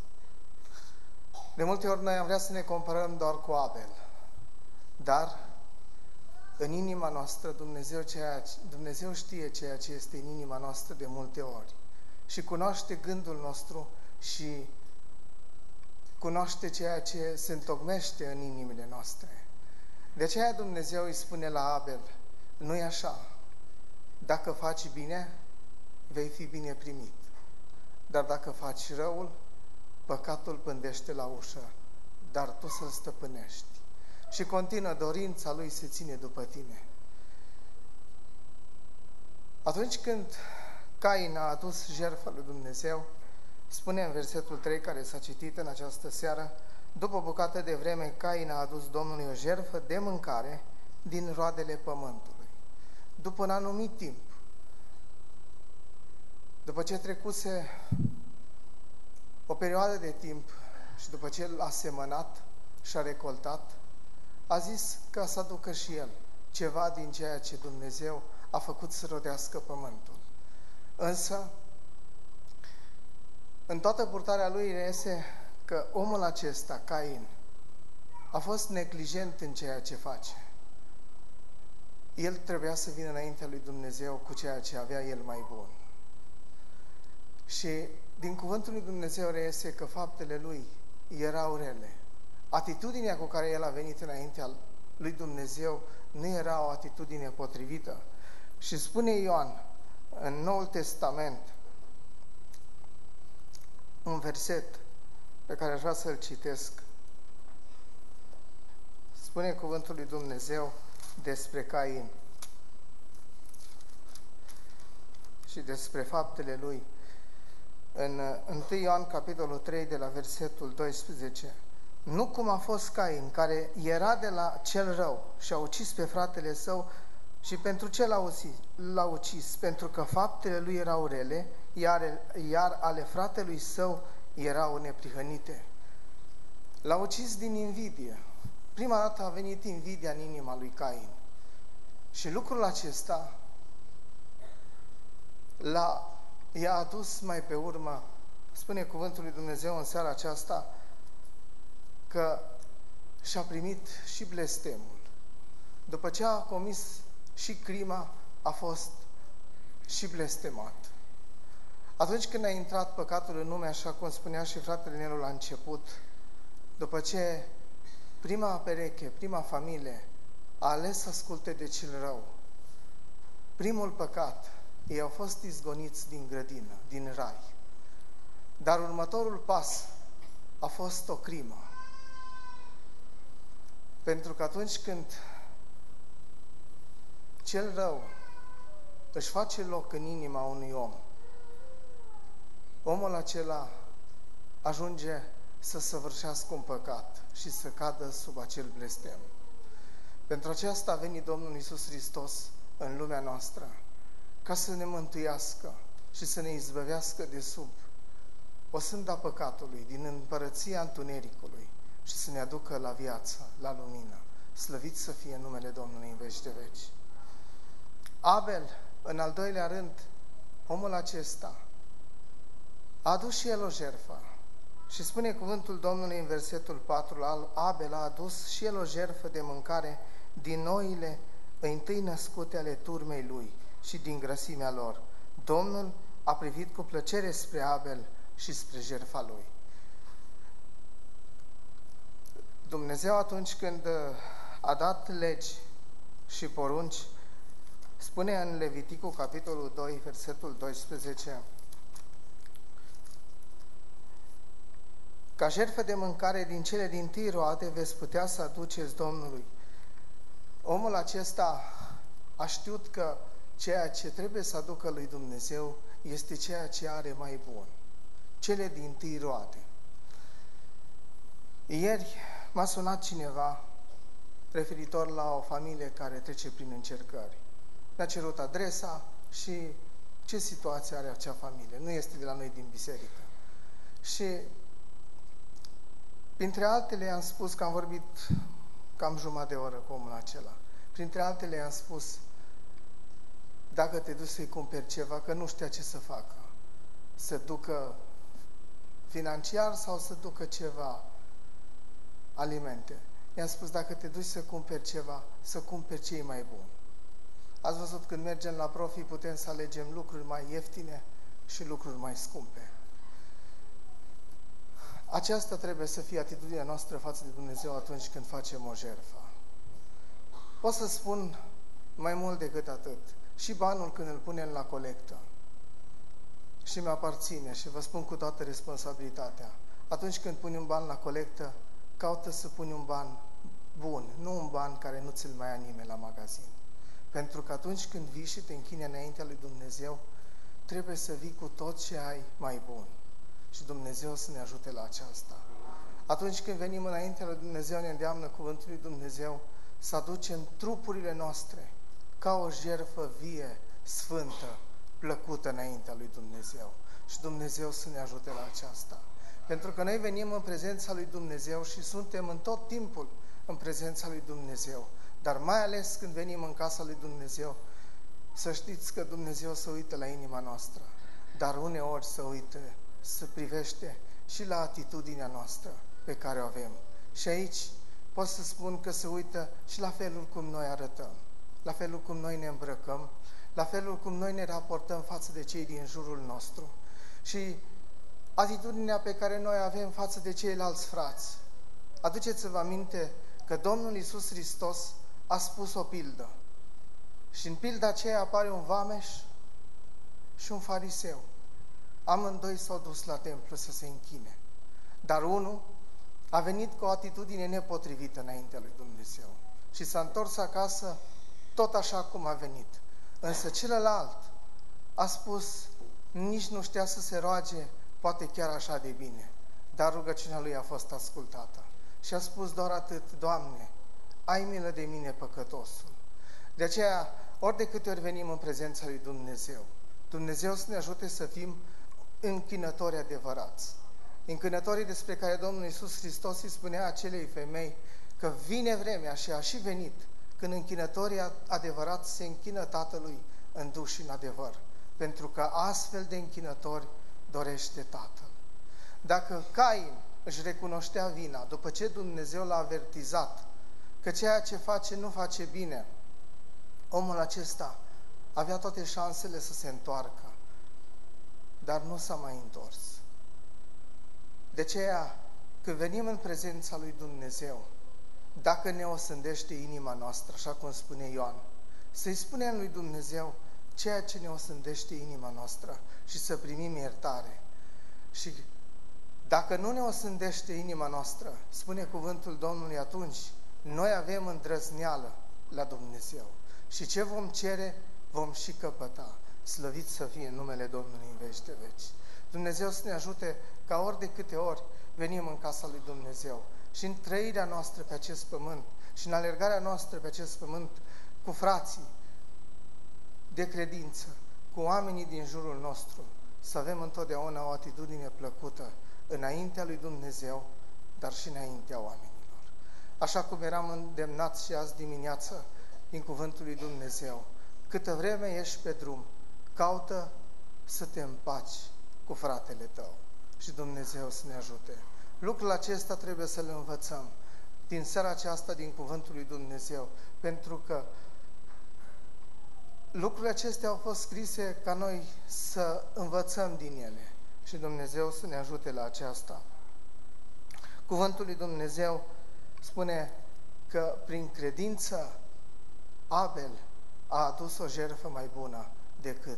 De multe ori noi am vrea să ne comparăm doar cu Abel, dar în inima noastră Dumnezeu, ceea ce, Dumnezeu știe ceea ce este în inima noastră de multe ori și cunoaște gândul nostru și cunoaște ceea ce se întocmește în inimile noastre. De aceea Dumnezeu îi spune la Abel, nu-i așa, dacă faci bine, vei fi bine primit, dar dacă faci răul, păcatul pândește la ușă, dar tu să-l stăpânești. Și continuă, dorința lui se ține după tine. Atunci când Cain a adus jertfa lui Dumnezeu, spune în versetul trei care s-a citit în această seară, după bucată de vreme, Cain a adus Domnului o jertfă de mâncare din roadele pământului. După un anumit timp, după ce trecuse o perioadă de timp și după ce l-a semănat și a recoltat, a zis ca să aducă și el ceva din ceea ce Dumnezeu a făcut să rodească pământul. Însă, în toată purtarea lui reiese că omul acesta, Cain, a fost neglijent în ceea ce face. El trebuia să vină înaintea lui Dumnezeu cu ceea ce avea el mai bun. Și din cuvântul lui Dumnezeu reiese că faptele lui erau rele. Atitudinea cu care el a venit înaintea lui Dumnezeu nu era o atitudine potrivită. Și spune Ioan în Noul Testament un verset pe care aș vrea să-l citesc. Spune cuvântul lui Dumnezeu despre Cain și despre faptele lui. În întâi Ioan, capitolul trei, de la versetul doisprezece. Nu cum a fost Cain, care era de la cel rău și a ucis pe fratele său. Și pentru ce l-a ucis? L-a ucis? Pentru că faptele lui erau rele, iar, iar ale fratelui său erau neprihănite. L-a ucis din invidie. Prima dată a venit invidia în inima lui Cain. Și lucrul acesta l-a, i-a adus mai pe urmă, spune cuvântul lui Dumnezeu în seara aceasta, că și-a primit și blestemul. După ce a comis și crima, a fost și blestemat. Atunci când a intrat păcatul în lume, așa cum spunea și fratele Nelu la început, după ce prima pereche, prima familie a ales să asculte de cel rău, primul păcat, ei au fost izgoniți din grădină, din rai. Dar următorul pas a fost o crimă. Pentru că atunci când cel rău își face loc în inima unui om, omul acela ajunge să săvârșească un păcat și să cadă sub acel blestem. Pentru aceasta a venit Domnul Iisus Hristos în lumea noastră, ca să ne mântuiască și să ne izbăvească de sub o sânda păcatului, din împărăția întunericului și să ne aducă la viață, la lumină. Slăvit să fie numele Domnului în veci de veci. Abel, în al doilea rând, omul acesta a adus și el o jertfă. Și spune cuvântul Domnului în versetul patru, Abel a adus și el o jertfă de mâncare din oile întâi născute ale turmei lui și din grăsimea lor. Domnul a privit cu plăcere spre Abel și spre jertfa lui. Dumnezeu, atunci când a dat legi și porunci, spune în Leviticul, capitolul doi, versetul doisprezece, ca jertfă de mâncare din cele dintâi roade veți putea să aduceți Domnului. Omul acesta a știut că ceea ce trebuie să aducă lui Dumnezeu este ceea ce are mai bun, cele dintâi roade. Ieri m-a sunat cineva referitor la o familie care trece prin încercări. Mi-a cerut adresa și ce situație are acea familie. Nu este de la noi din biserică. Și printre altele i-am spus că am vorbit cam jumătate de oră cu omul acela. Printre altele i-am spus, dacă te duci să-i cumperi ceva, că nu știa ce să facă. Să ducă financiar sau să ducă ceva alimente. I-am spus, dacă te duci să cumperi ceva, să cumperi cei mai buni. Ați văzut, când mergem la Profi, putem să alegem lucruri mai ieftine și lucruri mai scumpe. Aceasta trebuie să fie atitudinea noastră față de Dumnezeu atunci când facem o jertfă. Pot să spun mai mult decât atât. Și banul, când îl punem la colectă și mi-aparține, și vă spun cu toată responsabilitatea, atunci când pui un ban la colectă, caută să pui un ban bun, nu un ban care nu ți-l mai ia nimeni la magazin. Pentru că atunci când vii și te închini înaintea lui Dumnezeu, trebuie să vii cu tot ce ai mai bun. Și Dumnezeu să ne ajute la aceasta. Atunci când venim înaintea lui Dumnezeu, ne îndeamnă cuvântul lui Dumnezeu să aducem trupurile noastre ca o jertfă vie, sfântă, plăcută înaintea lui Dumnezeu. Și Dumnezeu să ne ajute la aceasta. Pentru că noi venim în prezența lui Dumnezeu și suntem în tot timpul în prezența lui Dumnezeu. Dar mai ales când venim în casa lui Dumnezeu, să știți că Dumnezeu se uită la inima noastră, dar uneori se uită, se privește și la atitudinea noastră pe care o avem. Și aici pot să spun că se uită și la felul cum noi arătăm, la felul cum noi ne îmbrăcăm, la felul cum noi ne raportăm față de cei din jurul nostru și atitudinea pe care noi avem față de ceilalți frați. Aduceți-vă aminte că Domnul Iisus Hristos a spus o pildă și în pilda aceea apare un vameș și un fariseu. Amândoi s-au dus la templu să se închine, dar unul a venit cu o atitudine nepotrivită înaintea lui Dumnezeu și s-a întors acasă tot așa cum a venit. Însă celălalt a spus, nici nu știa să se roage, poate chiar așa de bine, dar rugăciunea lui a fost ascultată. Și a spus doar atât, Doamne, ai milă de mine păcătosul. De aceea, ori de câte ori venim în prezența lui Dumnezeu, Dumnezeu să ne ajute să fim închinători adevărați. Închinătorii despre care Domnul Iisus Hristos îi spunea acelei femei că vine vremea și a și venit când închinătorii adevărați se închină Tatălui în duh și în adevăr, pentru că astfel de închinători dorește Tatăl. Dacă Cain își recunoștea vina după ce Dumnezeu l-a avertizat că ceea ce face nu face bine, omul acesta avea toate șansele să se întoarcă, dar nu s-a mai întors. De aceea, când venim în prezența lui Dumnezeu, dacă ne osândește inima noastră, așa cum spune Ioan, să-i spunem lui Dumnezeu ceea ce ne osândește inima noastră și să primim iertare. Și dacă nu ne osândește inima noastră, spune cuvântul Domnului, atunci noi avem îndrăzneală la Dumnezeu. Și ce vom cere, vom și căpăta. Slăvit să fie numele Domnului în veci de veci. Dumnezeu să ne ajute ca ori de câte ori venim în casa lui Dumnezeu și în trăirea noastră pe acest pământ și în alergarea noastră pe acest pământ cu frații de credință, cu oamenii din jurul nostru, să avem întotdeauna o atitudine plăcută înaintea lui Dumnezeu, dar și înaintea oamenilor. Așa cum eram îndemnat și azi dimineață din cuvântul lui Dumnezeu, câtă vreme ești pe drum, caută să te împaci cu fratele tău și Dumnezeu să ne ajute. Lucrul acesta trebuie să-l învățăm din seara aceasta din cuvântul lui Dumnezeu, pentru că lucrurile acestea au fost scrise ca noi să învățăm din ele și Dumnezeu să ne ajute la aceasta. Cuvântul lui Dumnezeu spune că prin credință Abel a adus o jertfă mai bună decât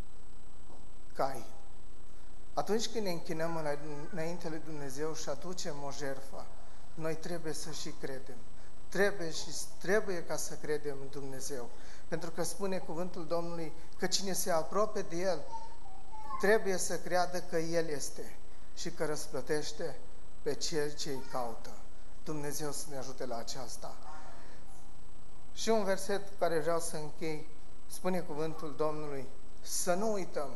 Cain. Atunci când ne închinăm înainte lui Dumnezeu și aducem o jertfă, noi trebuie să și credem. Trebuie și trebuie ca să credem în Dumnezeu. Pentru că spune cuvântul Domnului că cine se apropie de El trebuie să creadă că El este și că răsplătește pe cel ce îi caută. Dumnezeu să ne ajute la aceasta. Și un verset cu care vreau să închei, spune cuvântul Domnului, să nu uităm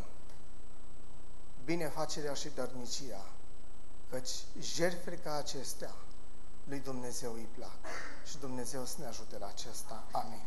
binefacerea și dărnicia, căci jertfele ca acestea lui Dumnezeu îi plac. Și Dumnezeu să ne ajute la acesta. Amin.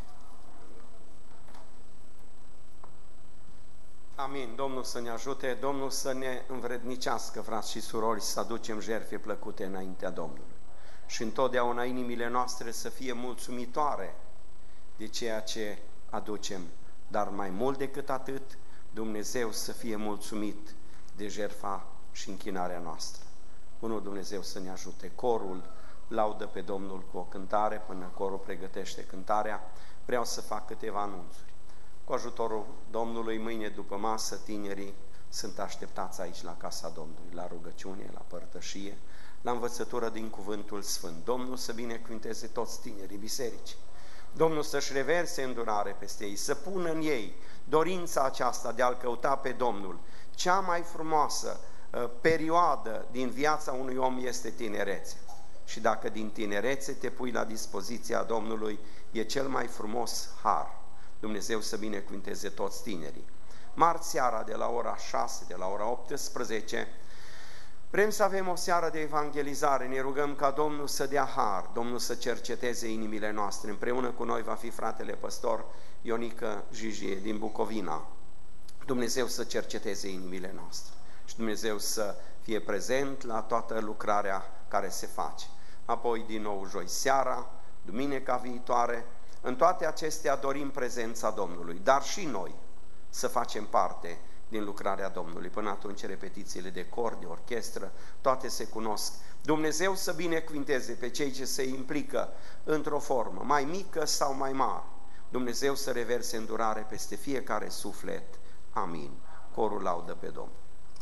Amin. Domnul să ne ajute, Domnul să ne învrednicească, frați și surori, să aducem jertfe plăcute înaintea Domnului. Și întotdeauna inimile noastre să fie mulțumitoare de ceea ce aducem. Dar mai mult decât atât, Dumnezeu să fie mulțumit de jertfa și închinarea noastră. Bunul Dumnezeu să ne ajute. Corul laudă pe Domnul cu o cântare, până corul pregătește cântarea. Vreau să fac câteva anunțuri. Cu ajutorul Domnului, mâine după masă, tinerii sunt așteptați aici la casa Domnului, la rugăciune, la părtășie, la învățătură din Cuvântul Sfânt. Domnul să binecuvânteze toți tinerii bisericii. Domnul să-și reverse îndurare peste ei, să pună în ei dorința aceasta de a-L căuta pe Domnul. Cea mai frumoasă uh, perioadă din viața unui om este tinerețea. Și dacă din tinerețe te pui la dispoziția Domnului, e cel mai frumos har. Dumnezeu să binecuvânteze toți tinerii. Marți seara de la ora șase, de la ora optsprezece, vrem să avem o seară de evangelizare. Ne rugăm ca Domnul să dea har, Domnul să cerceteze inimile noastre. Împreună cu noi va fi fratele păstor Ionică Jijie din Bucovina. Dumnezeu să cerceteze inimile noastre și Dumnezeu să fie prezent la toată lucrarea care se face. apoi din nou joi seara, duminica viitoare. În toate acestea dorim prezența Domnului, dar și noi să facem parte din lucrarea Domnului. Până atunci repetițiile de cor, de orchestră, toate se cunosc. Dumnezeu să binecuvinteze pe cei ce se implică într-o formă, mai mică sau mai mare. Dumnezeu să reverse îndurare peste fiecare suflet. Amin. Corul laudă pe Domnul.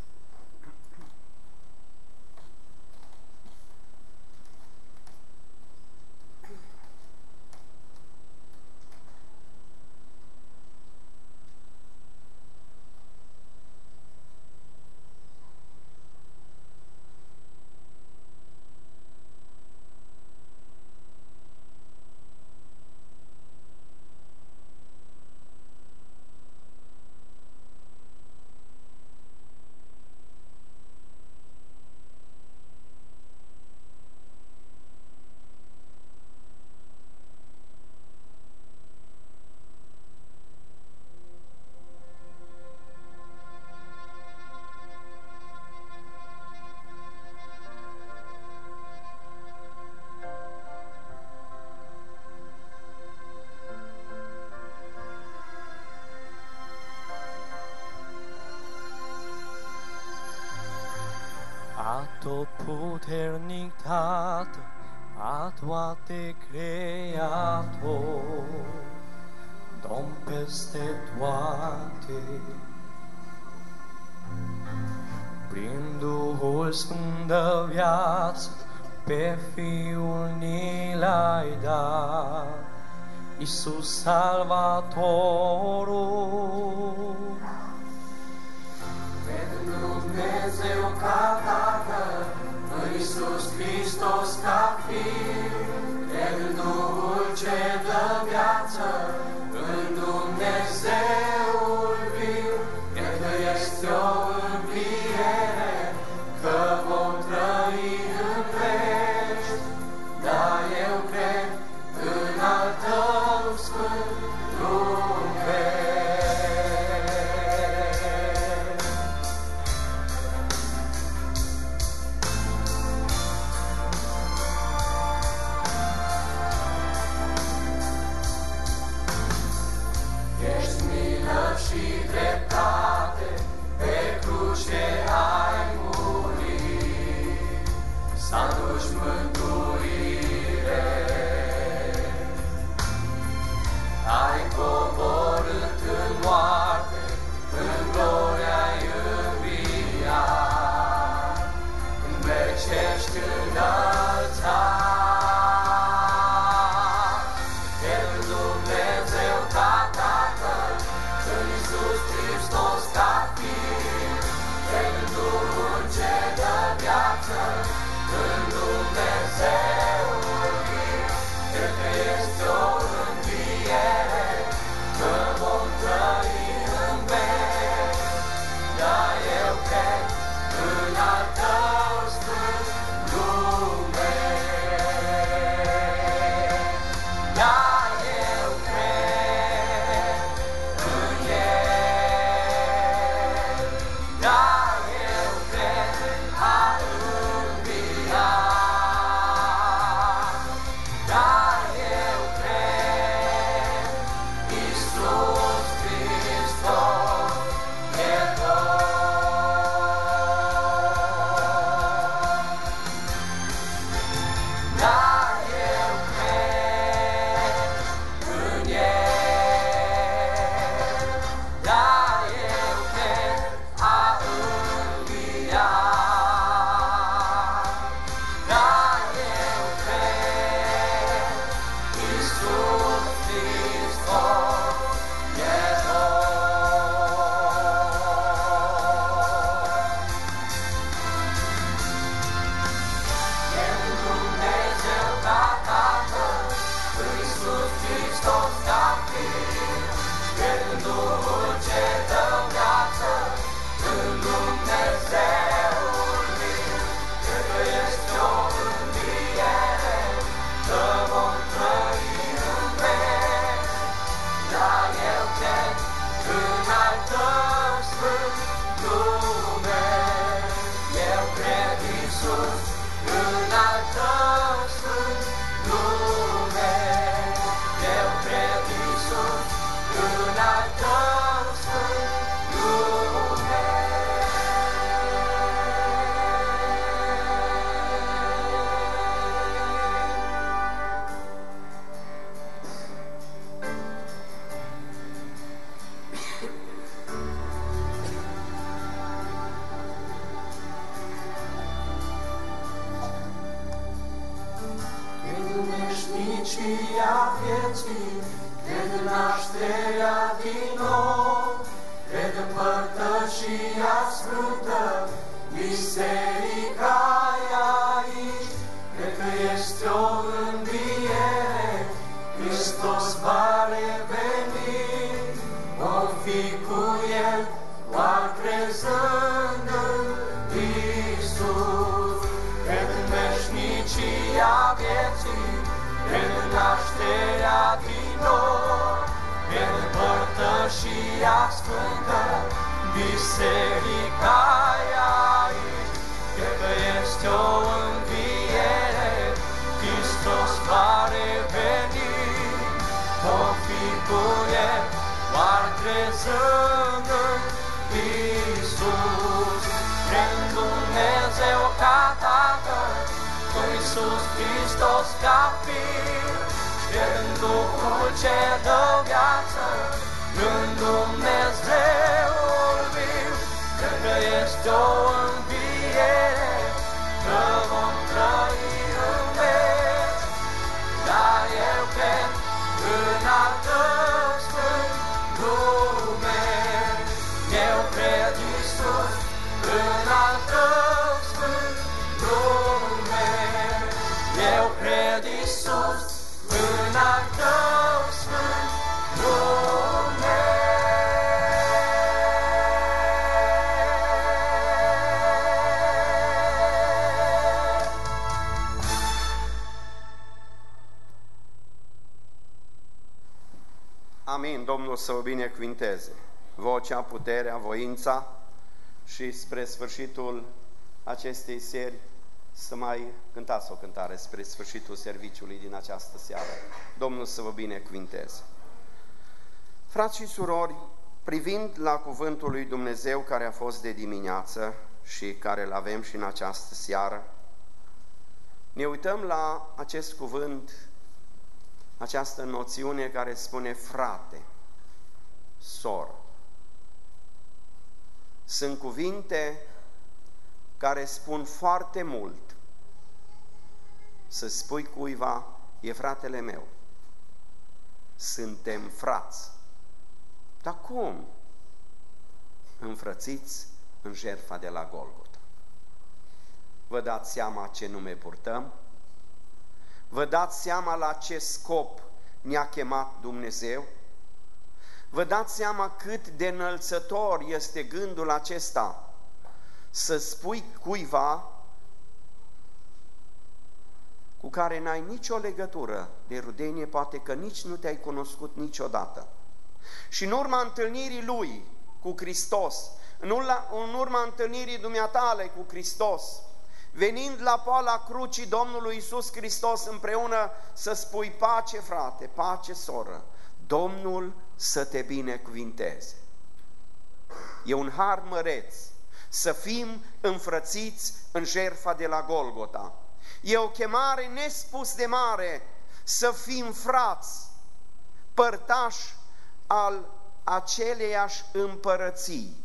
Atotputernic Tată, a toate Creator, Domn peste toate. Prin Duhul Sfânt de viață, pe Fiul ni l-ai dat, Iisus Salvatorul. Dumnezeu ca Tatăl, în Iisus Hristos ca Fiu, cred în Duhul ce dă viață, în Dumnezeul viu, cred că este o înviere, că vom trăi în veci, dar eu cred în al Tău Sfânt nume. Și dreptate, pe cruce ai murit, s-a dus mântuire. Ai coborât în moarte, în gloria ai înviat, în veci ești înălțat. El Dumnezeu ca Tatăl, în Iisus Hristos ca Fiu, în Duhul ce dă viață, în Dumnezeul viu, cred că este o înviere, că vom trăi în veci, dar eu cred în al Tău Sfânt nume. Dar eu cred în El, dar eu cred a înviat, dar eu cred Iisus Hristos e Domn. Dar eu cred în El, dar eu cred a înviat, dar eu cred Iisus Hristos e Domn. El Dumnezeu ca Tatăl, în Iisus Hristos ca Fiu, el Duhul ce dă viață, în Dumnezeul viu, cred că este o înviere, că vom trăi în veci, dar eu cred în al Tău Sfânt nume. Eu cred, Iisus, în al Tău puterea vieții, cred în nașterea din nou, cred în părtășia sfântă, biserica e aici, cred că este o înviere, Hristos va reveni, vom fi cu El, doar crezând în Iisus. Cred în veșnicia vieții, cred în nașterea din nou, cred în părtășia sfântă, biserica e aici, cred că este o înviere, Hristos va reveni, vom fi cu El, doar crezând în Iisus. Cred în Dumnezeu ca Tatăl, în Iisus Hristos ca Fiu, cred în Duhul ce dă viață, în Dumnezeul viu. Cred că este o înviere, că vom trăi în veci, dar eu cred în al Tău sfânt nume. Eu cred, Iisus, în al Tău sfânt nume. Eu cred, Iisus, în al Tău sfânt nume. Amin. Domnul să vă binecuvinteze. Vocea, puterea, voința și spre sfârșitul acestei seri să mai cântați o cântare spre sfârșitul serviciului din această seară. Domnul să vă binecuvinteze. Frați și surori, privind la cuvântul lui Dumnezeu care a fost de dimineață și care îl avem și în această seară, ne uităm la acest cuvânt, această noțiune care spune frate, soră. Sunt cuvinte care spun foarte mult. Să spui cuiva, e fratele meu. Suntem frați. Dar cum? Înfrățiți în jertfa de la Golgota. Vă dați seama ce nume purtăm? Vă dați seama la ce scop ne-a chemat Dumnezeu? Vă dați seama cât de înălțător este gândul acesta, să spui cuiva cu care n-ai nicio legătură de rudenie, poate că nici nu te-ai cunoscut niciodată. Și în urma întâlnirii Lui cu Hristos, în urma întâlnirii dumneatale cu Hristos, venind la poala crucii Domnului Iisus Hristos împreună, să spui pace frate, pace soră, Domnul să te binecuvinteze. E un har măreț să fim înfrățiți în jertfa de la Golgota. E o chemare nespus de mare să fim frați, părtași al aceleiași împărății,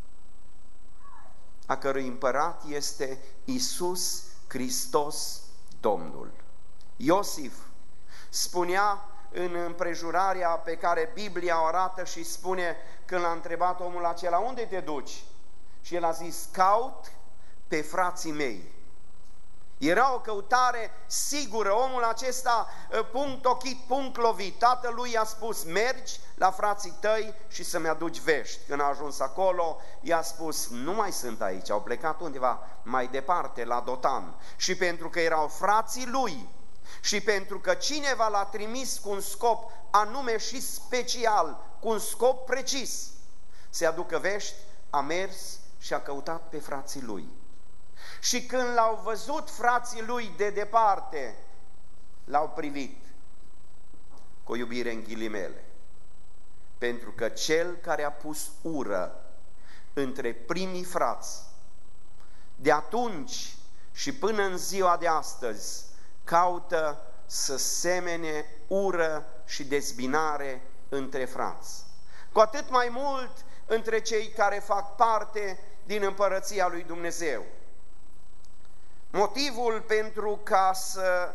a cărui împărat este Iisus Hristos Domnul. Iosif spunea în împrejurarea pe care Biblia o arată și spune, când l-a întrebat omul acela, unde te duci? Și el a zis, caut pe frații mei. Era o căutare sigură, omul acesta, punct ochit, punct lovit. Tatălui i-a spus, mergi la frații tăi și să-mi aduci vești. Când a ajuns acolo, i-a spus, nu mai sunt aici, au plecat undeva mai departe, la Dotan. Și pentru că erau frații lui și pentru că cineva l-a trimis cu un scop anume și special, cu un scop precis, să aducă vești, a mers și a căutat pe frații lui. Și când l-au văzut frații lui de departe, l-au privit cu o iubire în ghilimele, pentru că cel care a pus ură între primii frați, de atunci și până în ziua de astăzi, caută să semene ură și dezbinare între frați. Cu atât mai mult între cei care fac parte din împărăția lui Dumnezeu. Motivul pentru ca să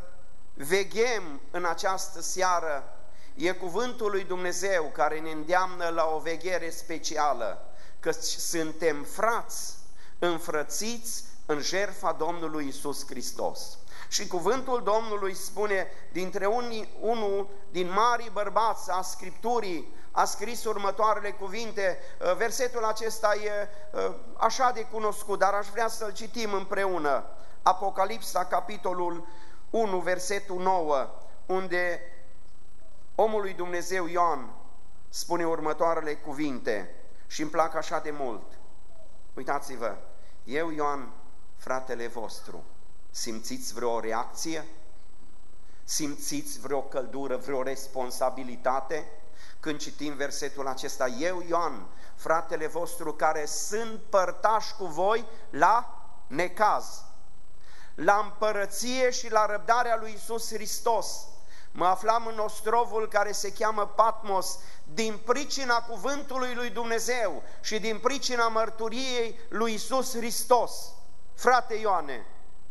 veghem în această seară, e cuvântul lui Dumnezeu care ne îndeamnă la o veghere specială, că suntem frați înfrățiți în jertfa Domnului Iisus Hristos. Și cuvântul Domnului spune, dintre unii, unul din marii bărbați a Scripturii a scris următoarele cuvinte. Versetul acesta e așa de cunoscut, dar aș vrea să-l citim împreună. Apocalipsa, capitolul unu, versetul nouă, unde omul lui Dumnezeu Ioan spune următoarele cuvinte și îmi plac așa de mult. Uitați-vă, eu, Ioan, fratele vostru, simțiți vreo reacție? Simțiți vreo căldură, vreo responsabilitate? Când citim versetul acesta, eu, Ioan, fratele vostru, care sunt părtaș cu voi la necaz, la împărăție și la răbdarea lui Iisus Hristos. Mă aflam în ostrovul care se cheamă Patmos din pricina cuvântului lui Dumnezeu și din pricina mărturiei lui Iisus Hristos. Frate Ioane,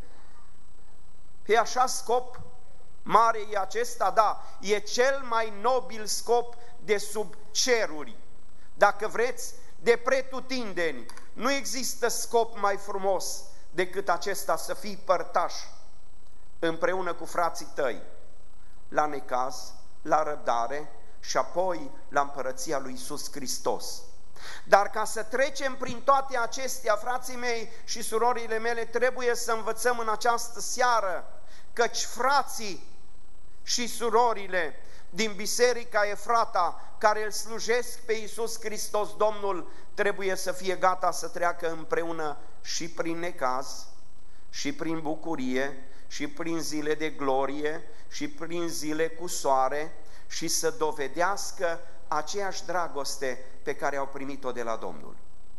pe așa scop mare e acesta? Da, e cel mai nobil scop de sub ceruri. Dacă vreți, de pretutindeni, nu există scop mai frumos decât acesta, să fii părtaș împreună cu frații tăi la necaz, la răbdare și apoi la împărăția lui Iisus Hristos. Dar ca să trecem prin toate acestea, frații mei și surorile mele, trebuie să învățăm în această seară, căci frații și surorile din Biserica Efrata, care îl slujesc pe Iisus Hristos Domnul, trebuie să fie gata să treacă împreună și prin necaz, și prin bucurie, și prin zile de glorie, și prin zile cu soare, și să dovedească aceeași dragoste pe care au primit-o de la Domnul.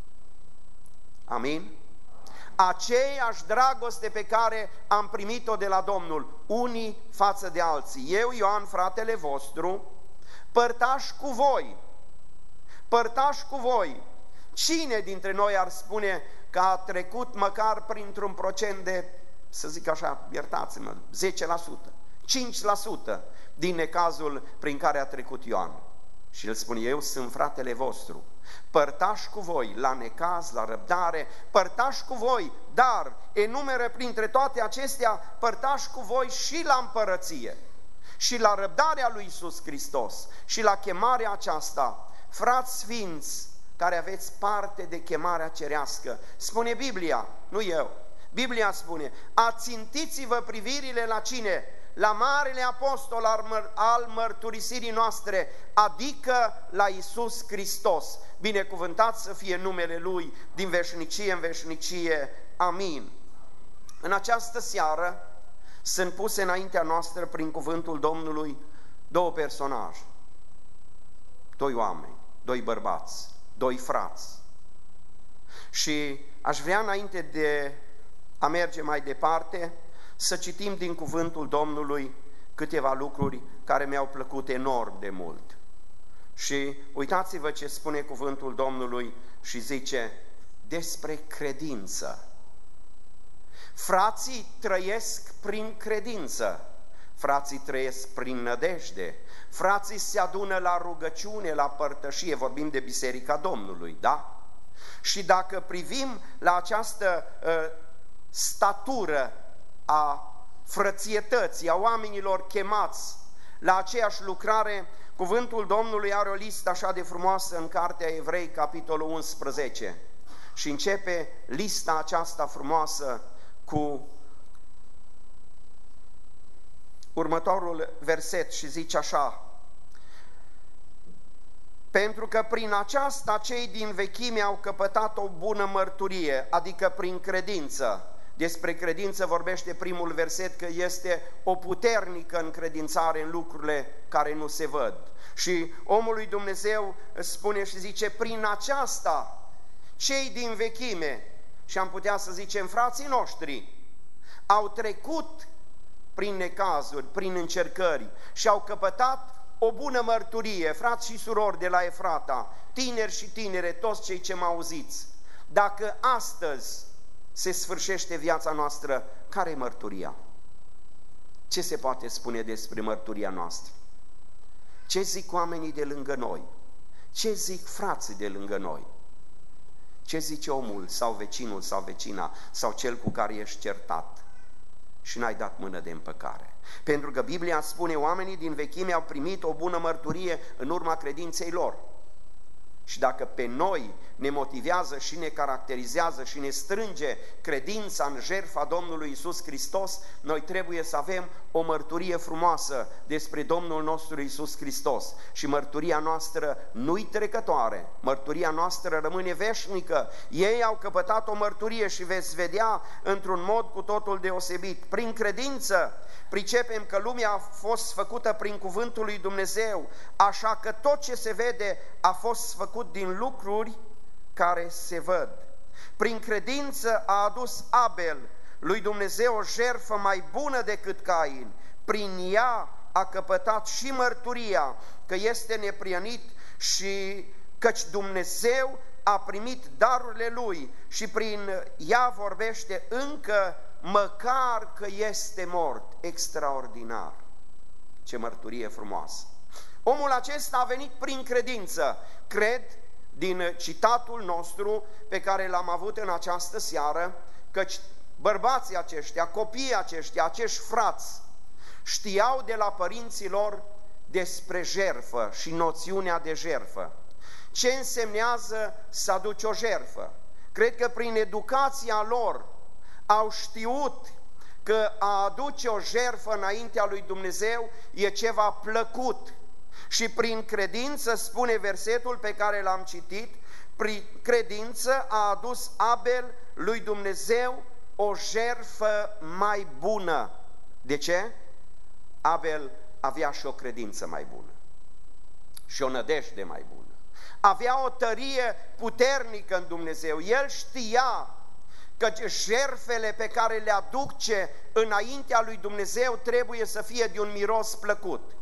Amin? Aceeași dragoste pe care am primit-o de la Domnul, unii față de alții. Eu, Ioan, fratele vostru, părtaș cu voi, părtaș cu voi. Cine dintre noi ar spune că a trecut măcar printr-un procent de, să zic așa, iertați-mă, zece la sută, cinci la sută din necazul prin care a trecut Ioan? Și el spune, eu sunt fratele vostru, părtaș cu voi la necaz, la răbdare, părtaș cu voi, dar enumeră printre toate acestea, părtaș cu voi și la împărăție, și la răbdarea lui Iisus Hristos, și la chemarea aceasta. Frați sfinți, care aveți parte de chemarea cerească, spune Biblia, nu eu, Biblia spune, ațintiți-vă privirile la cine? La Marele Apostol al mărturisirii noastre, adică la Iisus Hristos. Binecuvântat să fie numele Lui din veșnicie în veșnicie. Amin. În această seară sunt puse înaintea noastră prin cuvântul Domnului două personaje, doi oameni, doi bărbați, doi frați. Și aș vrea, înainte de a merge mai departe, să citim din cuvântul Domnului câteva lucruri care mi-au plăcut enorm de mult. Și uitați-vă ce spune cuvântul Domnului și zice despre credință. Frații trăiesc prin credință, frații trăiesc prin nădejde, frații se adună la rugăciune, la părtășie, vorbim de Biserica Domnului, da? Și dacă privim la această uh, statură a frățietății, a oamenilor chemați la aceeași lucrare, cuvântul Domnului are o listă așa de frumoasă în Cartea Evrei, capitolul unsprezece, și începe lista aceasta frumoasă cu următorul verset și zice așa: pentru că prin aceasta cei din vechime au căpătat o bună mărturie, adică prin credință. Despre credință vorbește primul verset, că este o puternică încredințare în lucrurile care nu se văd. Și omul lui Dumnezeu spune și zice, prin aceasta cei din vechime, și am putea să zicem frații noștri, au trecut prin necazuri, prin încercări și au căpătat o bună mărturie. Frați și surori de la Efrata, tineri și tinere, toți cei ce mă auziți, dacă astăzi se sfârșește viața noastră, care e mărturia? ce se poate spune despre mărturia noastră? Ce zic oamenii de lângă noi? Ce zic frații de lângă noi? Ce zice omul sau vecinul sau vecina sau cel cu care ești certat și n-ai dat mână de împăcare? Pentru că Biblia spune, oamenii din vechime au primit o bună mărturie în urma credinței lor. Și dacă pe noi ne motivează și ne caracterizează și ne strânge credința în jertfa Domnului Iisus Hristos, noi trebuie să avem o mărturie frumoasă despre Domnul nostru Iisus Hristos. Și mărturia noastră nu-i trecătoare, mărturia noastră rămâne veșnică. Ei au căpătat o mărturie și veți vedea într-un mod cu totul deosebit. Prin credință pricepem că lumea a fost făcută prin cuvântul lui Dumnezeu, așa că tot ce se vede a fost făcut din lucruri care se văd. Prin credință a adus Abel lui Dumnezeu o jertfă mai bună decât Cain. Prin ea a căpătat și mărturia că este neprienit și căci Dumnezeu a primit darurile lui și prin ea vorbește încă măcar că este mort. Extraordinar! Ce mărturie frumoasă! Omul acesta a venit prin credință. Cred, din citatul nostru pe care l-am avut în această seară, căci bărbații aceștia, copiii aceștia, acești frați, știau de la părinții lor despre jertfă și noțiunea de jertfă. Ce însemnează să aduci o jertfă? Cred că prin educația lor au știut că a aduce o jertfă înaintea lui Dumnezeu e ceva plăcut. Și prin credință, spune versetul pe care l-am citit, prin credință a adus Abel lui Dumnezeu o jertfă mai bună. De ce? Abel avea și o credință mai bună și o nădejde mai bună. Avea o tărie puternică în Dumnezeu. El știa că jertfele pe care le aduce înaintea lui Dumnezeu trebuie să fie de un miros plăcut.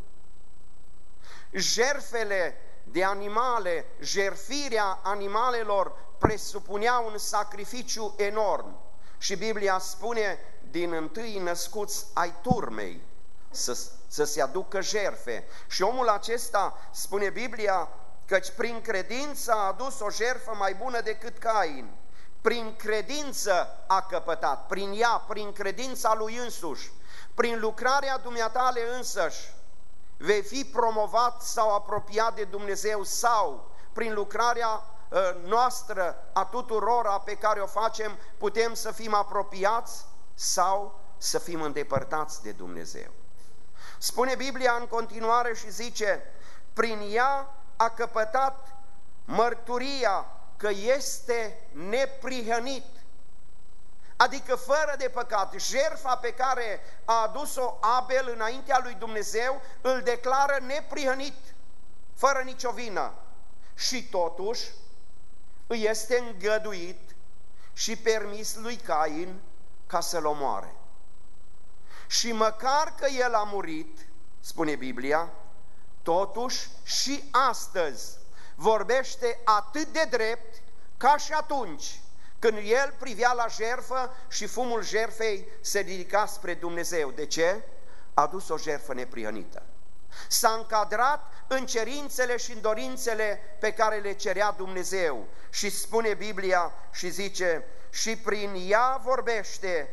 Jertfele de animale, jertfirea animalelor presupunea un sacrificiu enorm. Și Biblia spune, din întâi născuți ai turmei să, să se aducă jertfe. Și omul acesta, spune Biblia, căci prin credință a adus o jertfă mai bună decât Cain. Prin credință a căpătat, prin ea, prin credința lui însuși, prin lucrarea dumneatale însăși, vei fi promovat sau apropiat de Dumnezeu, sau prin lucrarea noastră a tuturora pe care o facem putem să fim apropiați sau să fim îndepărtați de Dumnezeu. Spune Biblia în continuare și zice, prin ea a căpătat mărturia că este neprihănit, adică fără de păcat. Jertfa pe care a adus-o Abel înaintea lui Dumnezeu îl declară neprihănit, fără nicio vină. Și totuși îi este îngăduit și permis lui Cain ca să-l omoare. Și măcar că el a murit, spune Biblia, totuși și astăzi vorbește atât de drept ca și atunci când el privea la jertfă și fumul jertfei se ridica spre Dumnezeu. De ce? A adus o jertfă neprihănită. S-a încadrat în cerințele și în dorințele pe care le cerea Dumnezeu. Și spune Biblia și zice, și prin ea vorbește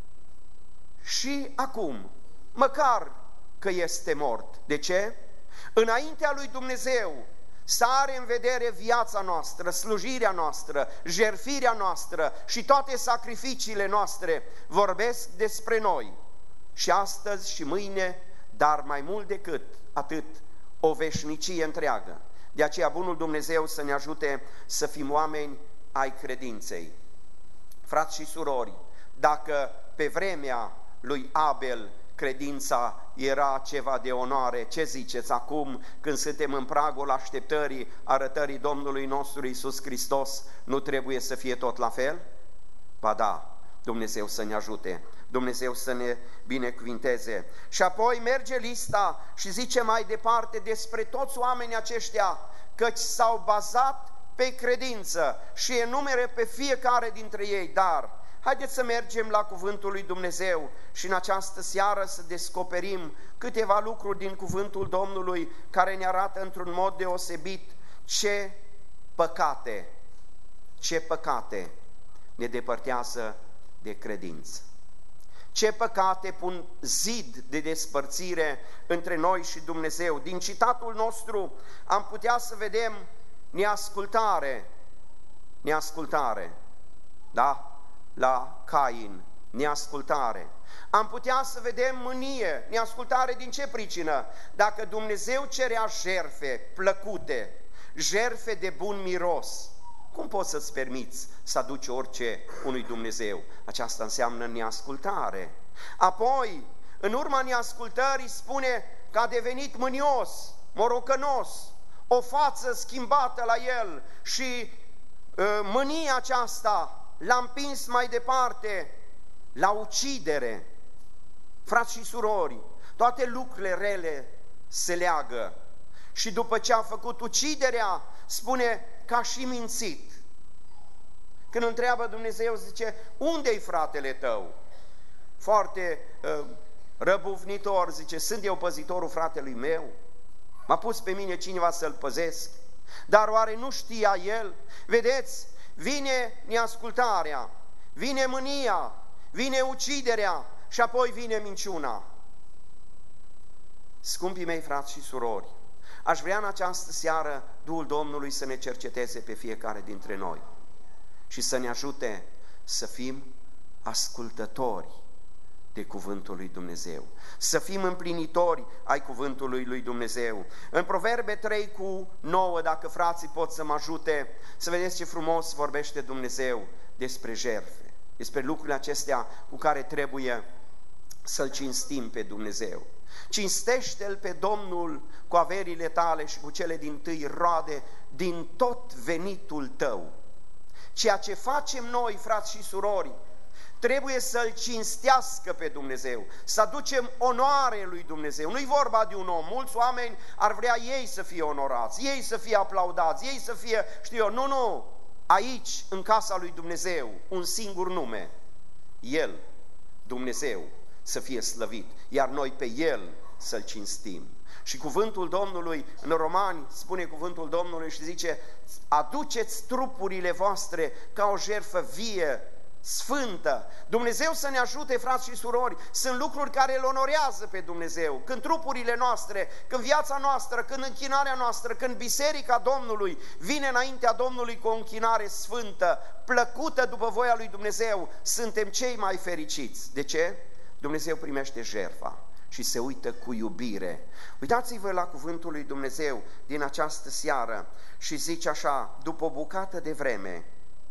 și acum, măcar că este mort. De ce? Înaintea lui Dumnezeu să are în vedere viața noastră, slujirea noastră, jertfirea noastră și toate sacrificiile noastre vorbesc despre noi. Și astăzi și mâine, dar mai mult decât atât, o veșnicie întreagă. De aceea bunul Dumnezeu să ne ajute să fim oameni ai credinței. Frați și surori, dacă pe vremea lui Abel credința era ceva de onoare, ce ziceți acum când suntem în pragul așteptării arătării Domnului nostru Iisus Hristos, nu trebuie să fie tot la fel? Ba da, Dumnezeu să ne ajute, Dumnezeu să ne binecuvinteze. Și apoi merge lista și zice mai departe despre toți oamenii aceștia, căci s-au bazat pe credință și enumere pe fiecare dintre ei, dar haideți să mergem la Cuvântul lui Dumnezeu și în această seară să descoperim câteva lucruri din Cuvântul Domnului care ne arată într-un mod deosebit ce păcate, ce păcate ne depărtează de credință. Ce păcate pun zid de despărțire între noi și Dumnezeu. Din citatul nostru am putea să vedem neascultare, neascultare, da? La Cain, neascultare. Am putea să vedem mânie, neascultare din ce pricină? Dacă Dumnezeu cerea jertfe plăcute, jertfe de bun miros, cum poți să-ți permiți să aduci orice unui Dumnezeu? Aceasta înseamnă neascultare. Apoi, în urma neascultării spune că a devenit mânios, morocănos, o față schimbată la el și uh, mânia aceasta l-a împins mai departe la ucidere. Frați și surori, toate lucrurile rele se leagă și după ce a făcut uciderea, spune că a și mințit. Când întreabă Dumnezeu, zice, unde-i fratele tău? Foarte uh, răbufnitor, zice, sunt eu păzitorul fratelui meu? M-a pus pe mine cineva să-l păzesc? Dar oare nu știa el? Vedeți, vine neascultarea, vine mânia, vine uciderea și apoi vine minciuna. Scumpii mei frați și surori, aș vrea în această seară Duhul Domnului să ne cerceteze pe fiecare dintre noi și să ne ajute să fim ascultători de Cuvântul lui Dumnezeu, să fim împlinitori ai Cuvântului lui Dumnezeu. În Proverbe trei cu nouă, dacă frații pot să mă ajute, să vedeți ce frumos vorbește Dumnezeu despre jertfe, despre lucrurile acestea cu care trebuie să-L cinstim pe Dumnezeu. Cinstește-L pe Domnul cu averile tale și cu cele dintâi roade din tot venitul tău. Ceea ce facem noi, frați și surori, trebuie să-L cinstească pe Dumnezeu, să aducem onoare lui Dumnezeu. Nu-i vorba de un om, mulți oameni ar vrea ei să fie onorați, ei să fie aplaudați, ei să fie, știu eu, nu, nu, aici, în casa lui Dumnezeu, un singur nume, El, Dumnezeu, să fie slăvit, iar noi pe El să-L cinstim. Și cuvântul Domnului, în Romani, spune cuvântul Domnului și zice, aduceți trupurile voastre ca o jertfă vie, sfântă. Dumnezeu să ne ajute, frați și surori, sunt lucruri care îl onorează pe Dumnezeu. Când trupurile noastre, când viața noastră, când închinarea noastră, când biserica Domnului vine înaintea Domnului cu o închinare sfântă, plăcută după voia lui Dumnezeu, suntem cei mai fericiți. De ce? Dumnezeu primește jertfa și se uită cu iubire. Uitați-vă la cuvântul lui Dumnezeu din această seară și zice așa, după o bucată de vreme,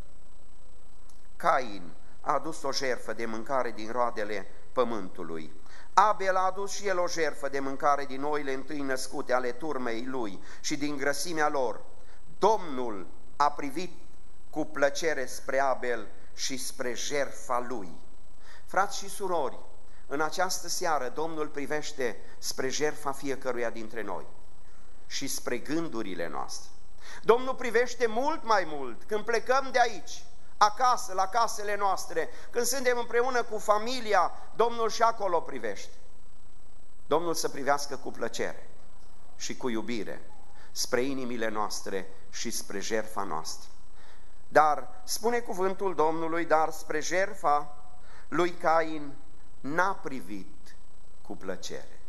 Cain a adus o jertfă de mâncare din roadele pământului. Abel a adus și el o jertfă de mâncare din oile întâi născute ale turmei lui și din grăsimea lor. Domnul a privit cu plăcere spre Abel și spre jertfa lui. Frați și surori, în această seară Domnul privește spre jertfa fiecăruia dintre noi și spre gândurile noastre. Domnul privește mult mai mult când plecăm de aici, acasă, la casele noastre, când suntem împreună cu familia, Domnul și acolo privește. Domnul să privească cu plăcere și cu iubire spre inimile noastre și spre jertfa noastră. Dar, spune cuvântul Domnului, dar spre jertfa lui Cain n-a privit cu plăcere.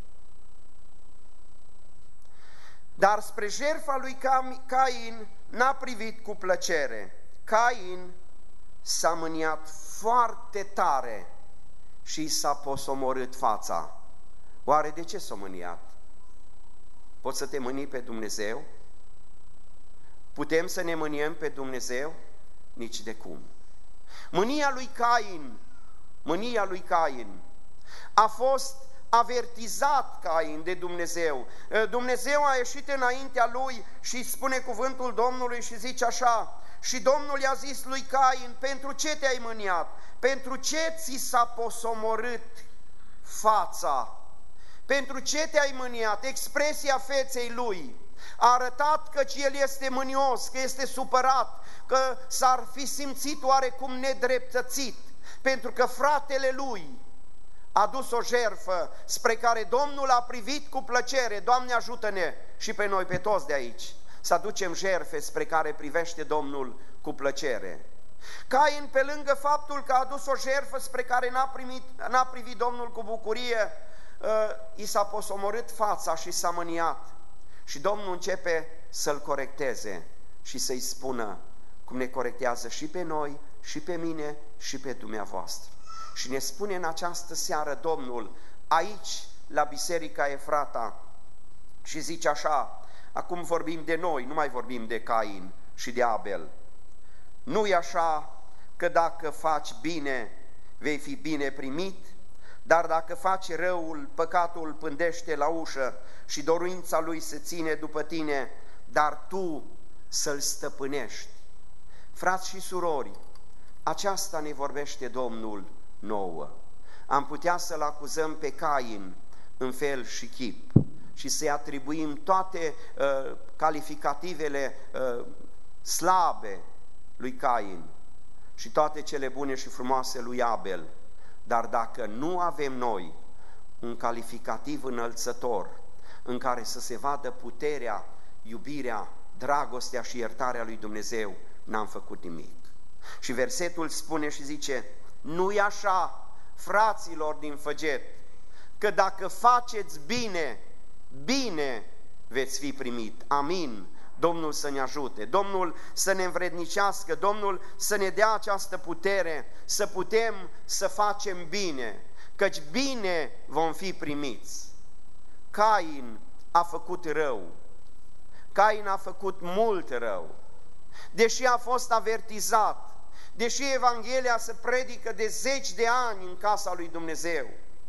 Dar spre jertfa lui Cain n-a privit cu plăcere. Cain s-a mâniat foarte tare și s-a posomorât fața. Oare de ce s-a mâniat? Poți să te mânii pe Dumnezeu? Putem să ne mâniem pe Dumnezeu? Nici de cum. Mânia lui Cain, mânia lui Cain a fost avertizat Cain de Dumnezeu. Dumnezeu a ieșit înaintea lui și spune cuvântul Domnului și zice așa, și Domnul i-a zis lui Cain, pentru ce te-ai mâniat? Pentru ce ți s-a posomorât fața? Pentru ce te-ai mâniat? Expresia feței lui a arătat că el este mânios, că este supărat, că s-ar fi simțit oarecum nedreptățit. pentru că fratele lui a dus o jertfă spre care Domnul a privit cu plăcere. Doamne, ajută-ne și pe noi, pe toți de aici, să aducem jertfe spre care privește Domnul cu plăcere. Cain, pe lângă faptul că a adus o jertfă spre care n-a, primit, n-a privit Domnul cu bucurie, i s-a posomorât fața și s-a mâniat. Și Domnul începe să-l corecteze și să-i spună cum ne corectează și pe noi, și pe mine, și pe dumneavoastră. Și ne spune în această seară Domnul, aici, la Biserica Efrata, și zice așa, acum vorbim de noi, nu mai vorbim de Cain și de Abel. Nu-i așa că dacă faci bine, vei fi bine primit, dar dacă faci răul, păcatul pândește la ușă și dorința lui se ține după tine, dar tu să-l stăpânești. Frați și surori, aceasta ne vorbește Domnul nouă. Am putea să-l acuzăm pe Cain în fel și chip și să-i atribuim toate uh, calificativele uh, slabe lui Cain și toate cele bune și frumoase lui Abel. Dar dacă nu avem noi un calificativ înălțător în care să se vadă puterea, iubirea, dragostea și iertarea lui Dumnezeu, n-am făcut nimic. Și versetul spune și zice, nu-i așa, fraților din Făget, că dacă faceți bine, bine veți fi primit. Amin. Domnul să ne ajute, Domnul să ne învrednicească, Domnul să ne dea această putere, să putem să facem bine, căci bine vom fi primiți. Cain a făcut rău, Cain a făcut mult rău, deși a fost avertizat, deși Evanghelia se predică de zeci de ani în casa lui Dumnezeu.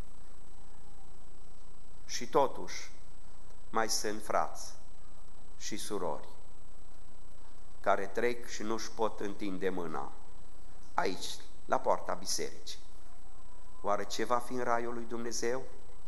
Și totuși mai sunt frați și surori care trec și nu-și pot întinde mâna aici, la poarta bisericii. Oare ce va fi în raiul lui Dumnezeu?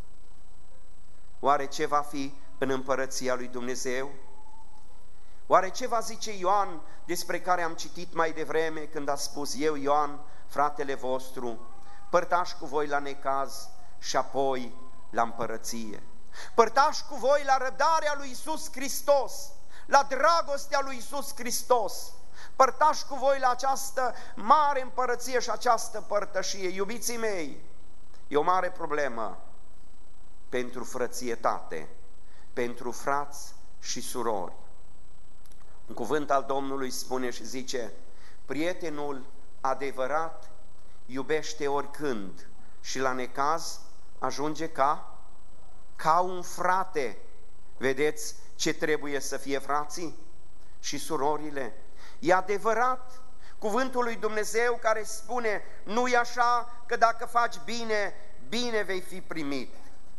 Oare ce va fi în împărăția lui Dumnezeu? Oare ce va zice Ioan, despre care am citit mai devreme, când a spus, eu, Ioan, fratele vostru, părtaș cu voi la necaz și apoi la împărăție. Părtaș cu voi la răbdarea lui Iisus Hristos, la dragostea lui Iisus Hristos. Părtaș cu voi la această mare împărăție și această părtășie. Iubiții mei, e o mare problemă pentru frățietate, pentru frați și surori. Un cuvânt al Domnului spune și zice, prietenul adevărat iubește oricând și la necaz ajunge ca, ca un frate. Vedeți ce trebuie să fie frații și surorile? E adevărat cuvântul lui Dumnezeu care spune, nu-i așa că dacă faci bine, bine vei fi primit.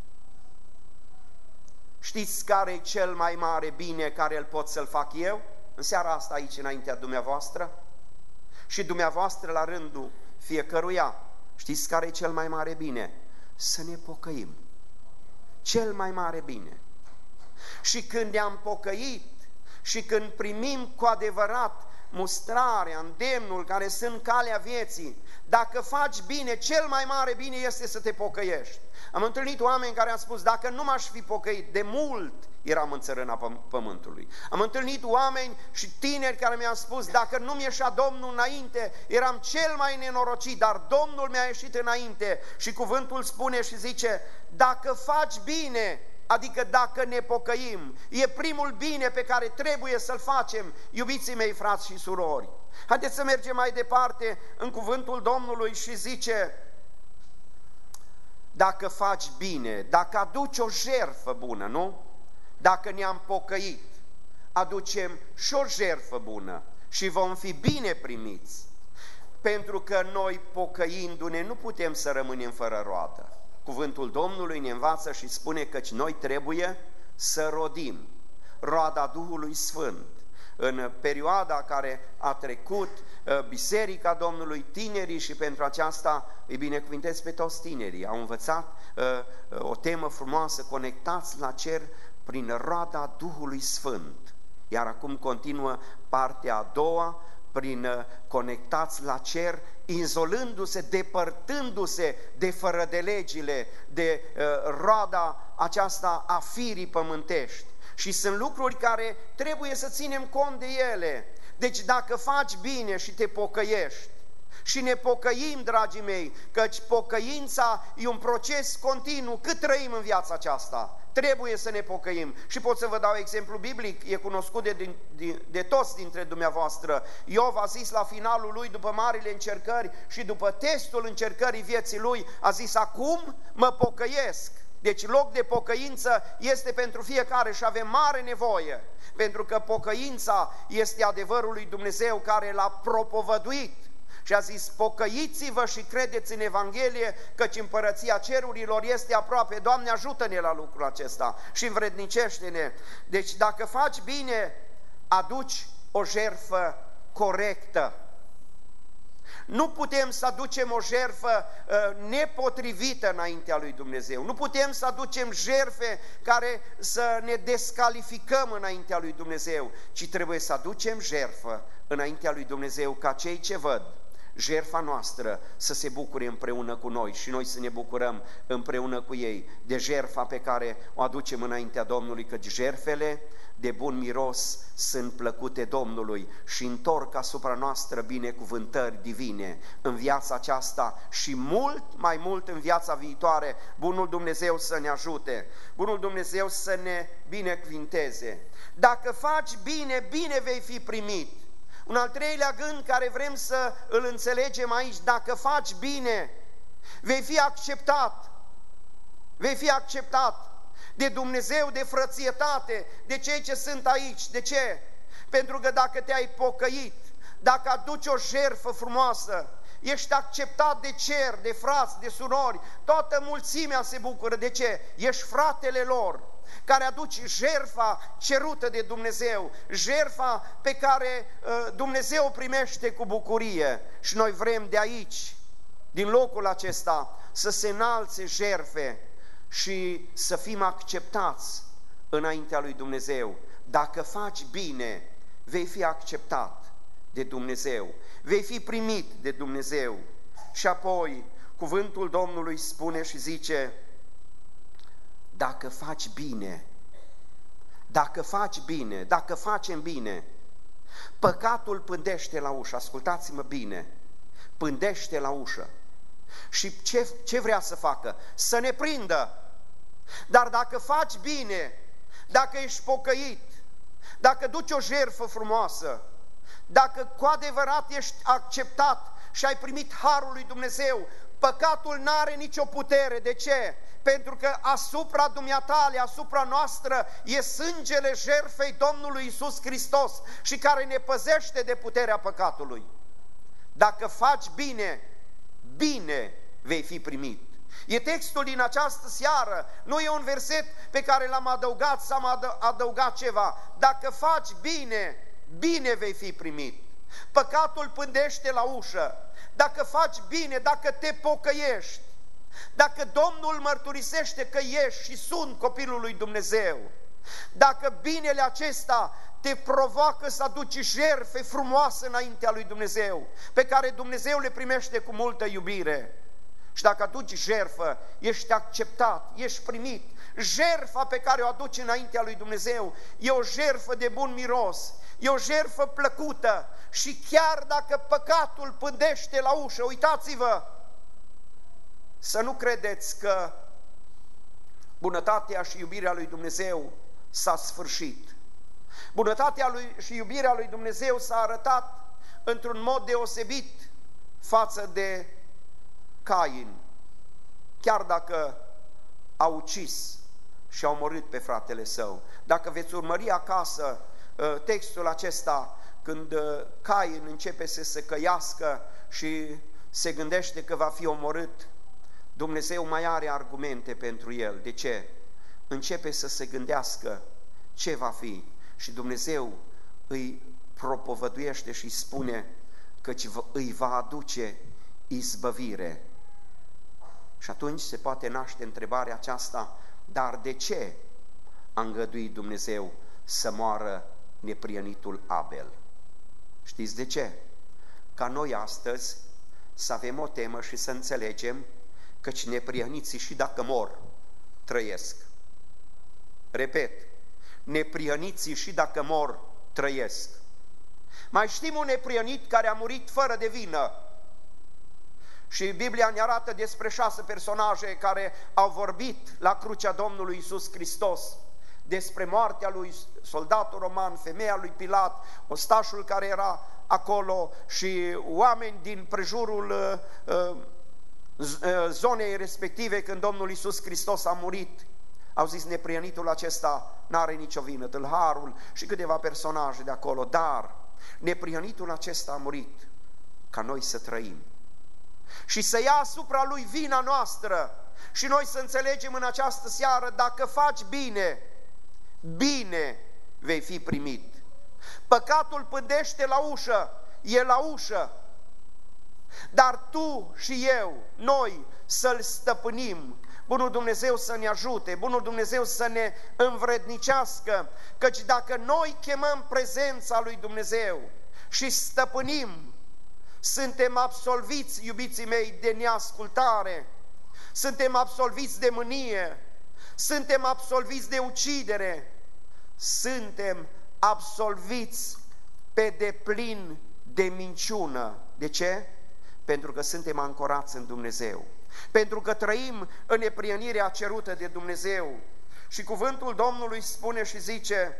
Știți care e cel mai mare bine care îl pot să-l fac eu? În seara asta aici înaintea dumneavoastră și dumneavoastră la rândul fiecăruia. Știți care e cel mai mare bine? Să ne pocăim. Cel mai mare bine. Și când ne-am pocăit și când primim cu adevărat mustrarea, îndemnul care sunt calea vieții, dacă faci bine, cel mai mare bine este să te pocăiești. Am întâlnit oameni care au spus, dacă nu m-aș fi pocăit, de mult eram în țărâna pământului. Am întâlnit oameni și tineri care mi-au spus, dacă nu mi-ieșea Domnul înainte, eram cel mai nenorocit, dar Domnul mi-a ieșit înainte. Și cuvântul spune și zice, dacă faci bine, adică dacă ne pocăim, e primul bine pe care trebuie să-l facem, iubiții mei, frați și surori. Haideți să mergem mai departe în cuvântul Domnului și zice, dacă faci bine, dacă aduci o jertfă bună, nu? Dacă ne-am pocăit, aducem și o jertfă bună și vom fi bine primiți. Pentru că noi, pocăindu-ne, nu putem să rămânem fără roadă. Cuvântul Domnului ne învață și spune că noi trebuie să rodim roada Duhului Sfânt. În perioada care a trecut, Biserica Domnului, tinerii, și pentru aceasta îi binecuvintez pe toți tinerii, au învățat o temă frumoasă, conectați la cer prin roada Duhului Sfânt. Iar acum continuă partea a doua, prin conectați la cer, izolându-se, depărtându-se de fără de legile, de uh, roada aceasta a firii pământești. Și sunt lucruri care trebuie să ținem cont de ele. Deci dacă faci bine și te pocăiești, și ne pocăim, dragii mei, căci pocăința e un proces continuu, cât trăim în viața aceasta. Trebuie să ne pocăim. Și pot să vă dau exemplu biblic, e cunoscut de, de, de toți dintre dumneavoastră. Iov a zis la finalul lui, după marile încercări și după testul încercării vieții lui, a zis: acum mă pocăiesc. Deci loc de pocăință este pentru fiecare și avem mare nevoie, pentru că pocăința este adevărul lui Dumnezeu care l-a propovăduit. Și a zis: pocăiți-vă și credeți în Evanghelie, căci împărăția cerurilor este aproape. Doamne, ajută-ne la lucrul acesta și învrednicește-ne. Deci dacă faci bine, aduci o jertfă corectă. Nu putem să aducem o jertfă uh, nepotrivită înaintea lui Dumnezeu. Nu putem să aducem jertfe care să ne descalificăm înaintea lui Dumnezeu, ci trebuie să aducem jertfă înaintea lui Dumnezeu ca cei ce văd jertfa noastră să se bucure împreună cu noi și noi să ne bucurăm împreună cu ei de jertfa pe care o aducem înaintea Domnului, căci jertfele de bun miros sunt plăcute Domnului și întorc asupra noastră binecuvântări divine în viața aceasta și mult mai mult în viața viitoare. Bunul Dumnezeu să ne ajute, bunul Dumnezeu să ne binecuvinteze. Dacă faci bine, bine vei fi primit. Un al treilea gând care vrem să îl înțelegem aici: dacă faci bine, vei fi acceptat. Vei fi acceptat de Dumnezeu, de frățietate, de cei ce sunt aici. De ce? Pentru că dacă te-ai pocăit, dacă aduci o jertfă frumoasă, ești acceptat de cer, de frați, de surori, toată mulțimea se bucură. De ce? Ești fratele lor, care aduci jertfa cerută de Dumnezeu, jertfa pe care uh, Dumnezeu o primește cu bucurie. Și noi vrem de aici, din locul acesta, să se înalțe jertfe și să fim acceptați înaintea lui Dumnezeu. Dacă faci bine, vei fi acceptat de Dumnezeu, vei fi primit de Dumnezeu. Și apoi cuvântul Domnului spune și zice: dacă faci bine, dacă faci bine, dacă facem bine, păcatul pândește la ușă. Ascultați-mă bine, pândește la ușă. Și ce, ce vrea să facă? Să ne prindă. Dar dacă faci bine, dacă ești pocăit, dacă duci o jertfă frumoasă, dacă cu adevărat ești acceptat și ai primit harul lui Dumnezeu, păcatul n-are nicio putere. De ce? Pentru că asupra dumneatale, asupra noastră, e sângele jertfei Domnului Iisus Hristos și care ne păzește de puterea păcatului. Dacă faci bine, bine vei fi primit. E textul din această seară, nu e un verset pe care l-am adăugat, s-am adăugat ceva. Dacă faci bine, bine vei fi primit. Păcatul pândește la ușă. Dacă faci bine, dacă te pocăiești, dacă Domnul mărturisește că ești și sunt copilul lui Dumnezeu, dacă binele acesta te provoacă să aduci jertfe frumoase înaintea lui Dumnezeu, pe care Dumnezeu le primește cu multă iubire, și dacă aduci jertfă, ești acceptat, ești primit. Jertfa pe care o aduci înaintea lui Dumnezeu e o jertfă de bun miros, e o jertfă plăcută. Și chiar dacă păcatul pândește la ușă, uitați-vă, să nu credeți că bunătatea și iubirea lui Dumnezeu s-a sfârșit. Bunătatea lui și iubirea lui Dumnezeu s-a arătat într-un mod deosebit față de Cain, chiar dacă a ucis și a omorât pe fratele său. Dacă veți urmări acasă textul acesta, când Cain începe să se căiască și se gândește că va fi omorât, Dumnezeu mai are argumente pentru el. De ce? Începe să se gândească ce va fi și Dumnezeu îi propovăduiește și îi spune că îi va aduce izbăvire. Și atunci se poate naște întrebarea aceasta: dar de ce a îngăduit Dumnezeu să moară neprienitul Abel? Știți de ce? Ca noi astăzi să avem o temă și să înțelegem căci neprihăniții și dacă mor, trăiesc. Repet, neprihăniții și dacă mor, trăiesc. Mai știm un neprihănit care a murit fără de vină. Și Biblia ne arată despre șase personaje care au vorbit la crucea Domnului Iisus Hristos despre moartea lui soldatul roman, femeia lui Pilat, ostașul care era acolo și oameni din prejurul uh, uh, zonei respective când Domnul Iisus Hristos a murit. Au zis, neprihănitul acesta n-are nicio vină, tâlharul și câteva personaje de acolo, dar neprihănitul acesta a murit ca noi să trăim și să ia asupra lui vina noastră și noi să înțelegem în această seară, dacă faci bine, bine vei fi primit. Păcatul pândește la ușă, e la ușă, dar tu și eu, noi să-l stăpânim. Bunul Dumnezeu să ne ajute, Bunul Dumnezeu să ne învrednicească, căci dacă noi chemăm prezența lui Dumnezeu și stăpânim, suntem absolviți, iubiții mei, de neascultare, suntem absolviți de mânie, suntem absolviți de ucidere, suntem absolviți pe deplin de minciună. De ce? Pentru că suntem ancorați în Dumnezeu, pentru că trăim în neprihănirea cerută de Dumnezeu. Și cuvântul Domnului spune și zice,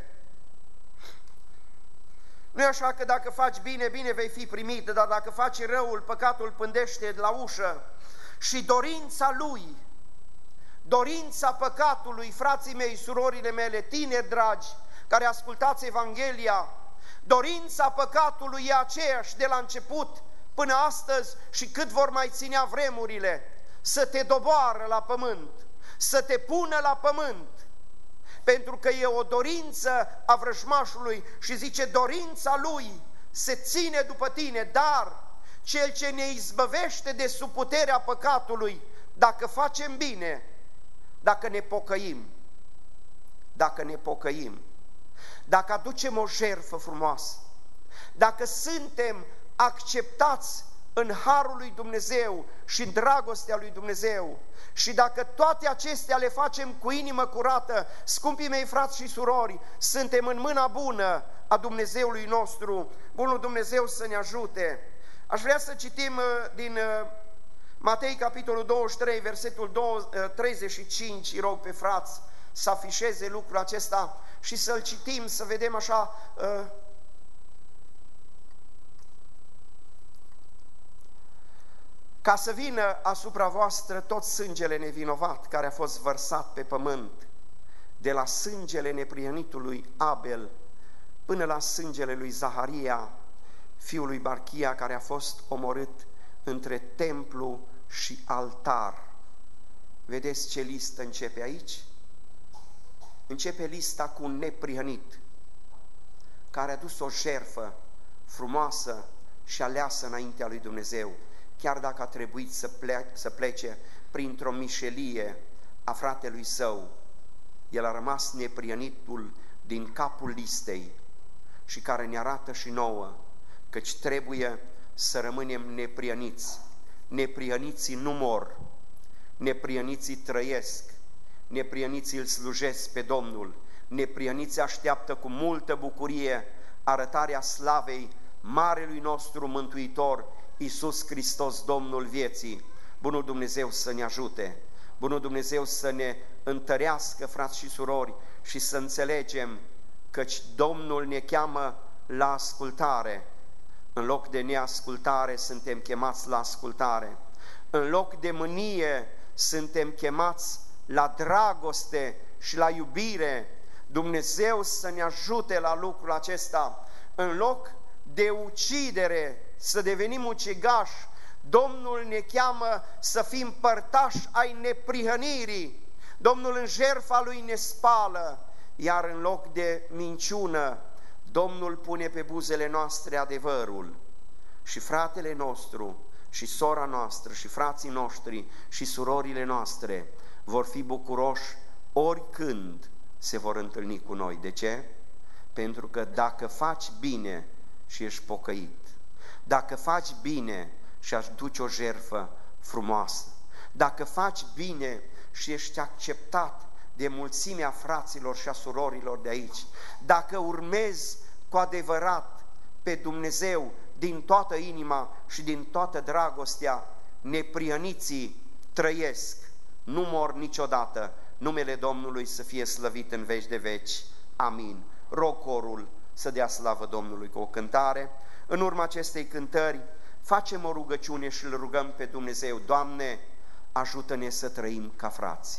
nu e așa că dacă faci bine, bine vei fi primit, dar dacă faci răul, păcatul pândește la ușă și dorința lui, dorința păcatului, frații mei, surorile mele, tineri dragi, care ascultați Evanghelia, dorința păcatului e aceeași de la început până astăzi și cât vor mai ținea vremurile, să te doboară la pământ, să te pună la pământ, pentru că e o dorință a vrăjmașului și zice, dorința lui se ține după tine, dar cel ce ne izbăvește de sub puterea păcatului, dacă facem bine, dacă ne pocăim, dacă ne pocăim, dacă aducem o jertfă frumoasă, dacă suntem acceptați în harul lui Dumnezeu și în dragostea lui Dumnezeu și dacă toate acestea le facem cu inimă curată, scumpii mei frați și surori, suntem în mâna bună a Dumnezeului nostru. Bunul Dumnezeu să ne ajute. Aș vrea să citim din Matei, capitolul douăzeci și trei, versetul treizeci și cinci, îi rog pe frați să afișeze lucrul acesta și să-l citim, să vedem așa. Ca să vină asupra voastră tot sângele nevinovat care a fost vărsat pe pământ, de la sângele neprihănitului Abel până la sângele lui Zaharia, fiul lui Barchia, care a fost omorât între templu și altar. Vedeți ce listă începe aici? Începe lista cu un neprihănit care a dus o jertfă frumoasă și aleasă înaintea lui Dumnezeu, chiar dacă a trebuit să, plece, să plece printr-o mișelie a fratelui său. El a rămas neprihănitul din capul listei și care ne arată și nouă căci trebuie să rămânem neprihăniți. Neprihăniții nu mor, neprihăniții trăiesc, neprihăniții îl slujesc pe Domnul, neprihăniții așteaptă cu multă bucurie arătarea slavei marelui nostru Mântuitor, Iisus Hristos, Domnul vieții. Bunul Dumnezeu să ne ajute, bunul Dumnezeu să ne întărească, frați și surori, și să înțelegem căci Domnul ne cheamă la ascultare. În loc de neascultare suntem chemați la ascultare. În loc de mânie suntem chemați la dragoste și la iubire. Dumnezeu să ne ajute la lucrul acesta. În loc de ucidere să devenim ucigași, Domnul ne cheamă să fim părtași ai neprihănirii. Domnul în jertfa Lui ne spală, iar în loc de minciună, Domnul pune pe buzele noastre adevărul. Și fratele nostru, și sora noastră, și frații noștri, și surorile noastre vor fi bucuroși oricând se vor întâlni cu noi. De ce? Pentru că dacă faci bine, și ești pocăit, dacă faci bine și aduci o jertfă frumoasă, dacă faci bine și ești acceptat de mulțimea fraților și a surorilor de aici, dacă urmezi cu adevărat pe Dumnezeu din toată inima și din toată dragostea, neprioniții trăiesc, nu mor niciodată. Numele Domnului să fie slăvit în veci de veci. Amin. Rog corul să dea slavă Domnului cu o cântare. În urma acestei cântări facem o rugăciune și îl rugăm pe Dumnezeu. Doamne, ajută-ne să trăim ca frați.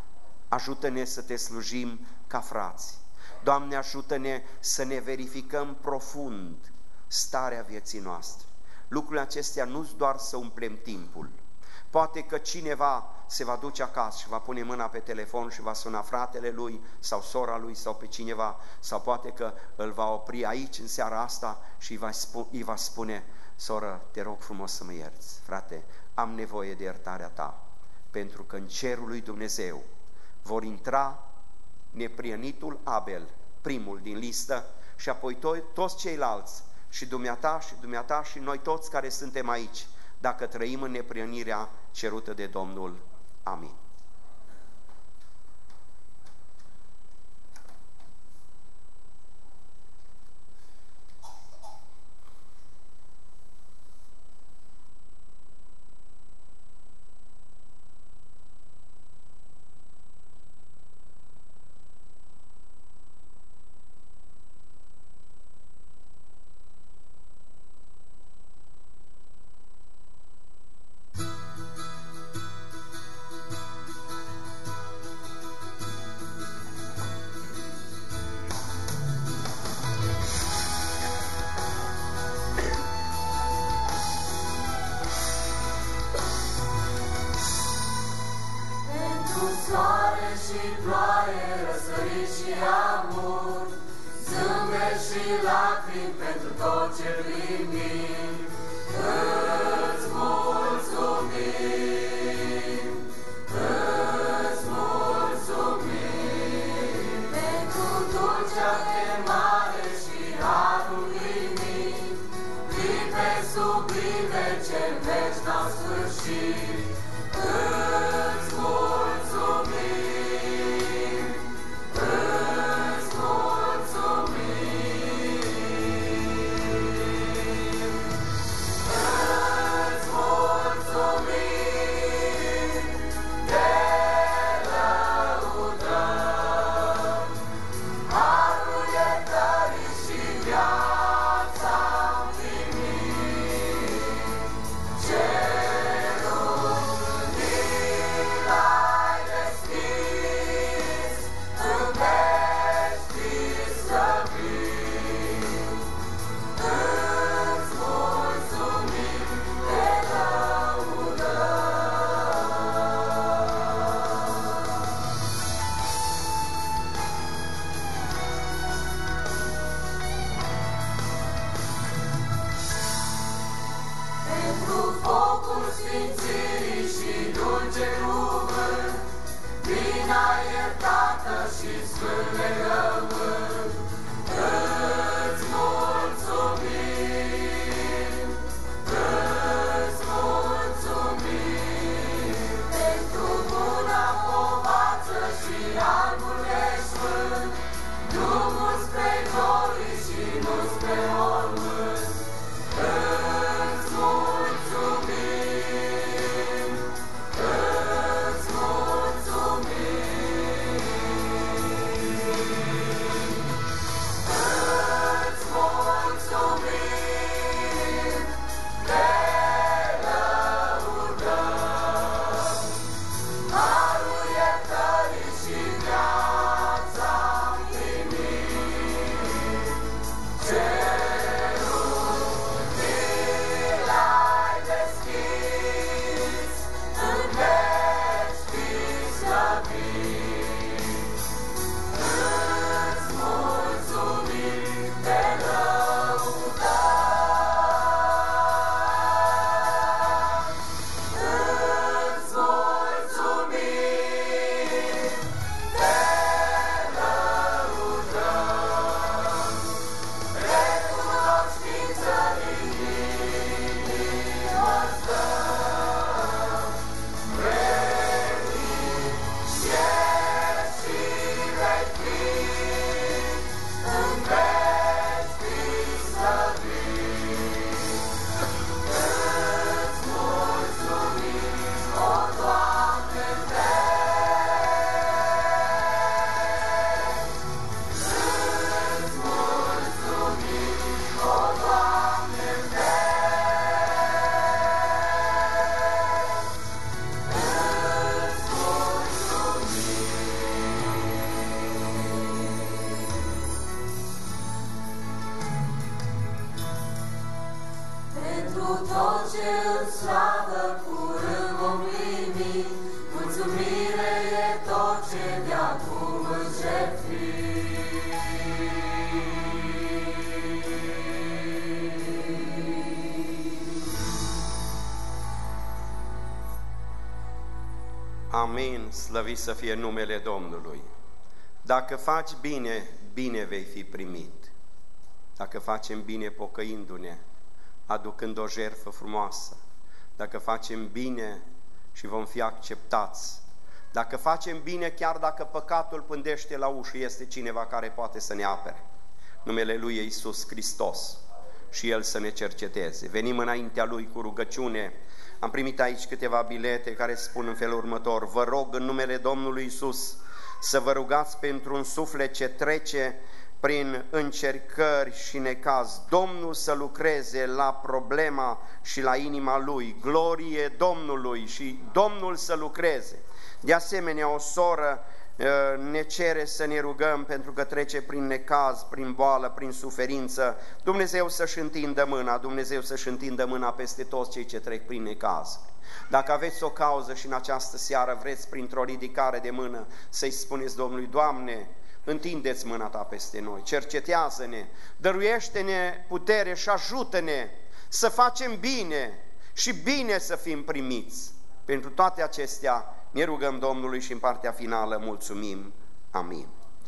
Ajută-ne să te slujim ca frați. Doamne, ajută-ne să ne verificăm profund starea vieții noastre. Lucrurile acestea nu-s doar să umplem timpul. Poate că cineva se va duce acasă și va pune mâna pe telefon și va suna fratele lui sau sora lui sau pe cineva, sau poate că îl va opri aici în seara asta și îi va, spu- îi va spune: soră, te rog frumos să mă ierți, frate, am nevoie de iertarea ta, pentru că în cerul lui Dumnezeu vor intra neprionitul Abel, primul din listă, și apoi to- toți ceilalți, și dumneata și dumneata și noi toți care suntem aici, dacă trăim în neprionirea cerută de Domnul. Amin. Mulțumim, slavă curând vom primi, mulțumire e tot ce de-acum îți jertfim. Amin, slăvit să fie numele Domnului. Dacă faci bine, bine vei fi primit. Dacă facem bine pocăindu-ne, aducând o jertfă frumoasă, dacă facem bine și vom fi acceptați, dacă facem bine chiar dacă păcatul pândește la ușă, este cineva care poate să ne apere. Numele Lui e Iisus Hristos și El să ne cerceteze. Venim înaintea Lui cu rugăciune. Am primit aici câteva bilete care spun în felul următor: vă rog în numele Domnului Iisus să vă rugați pentru un suflet ce trece prin încercări și necaz. Domnul să lucreze la problema și la inima lui. Glorie Domnului și Domnul să lucreze. De asemenea, o soră ne cere să ne rugăm pentru că trece prin necaz, prin boală, prin suferință. Dumnezeu să-și întindă mâna, Dumnezeu să-și întindă mâna peste toți cei ce trec prin necaz. Dacă aveți o cauză și în această seară vreți printr-o ridicare de mână să-i spuneți Domnului: Doamne, întindeți mâna Ta peste noi, cercetează-ne, dăruiește-ne putere și ajută-ne să facem bine și bine să fim primiți. Pentru toate acestea ne rugăm Domnului și în partea finală mulțumim. Amin.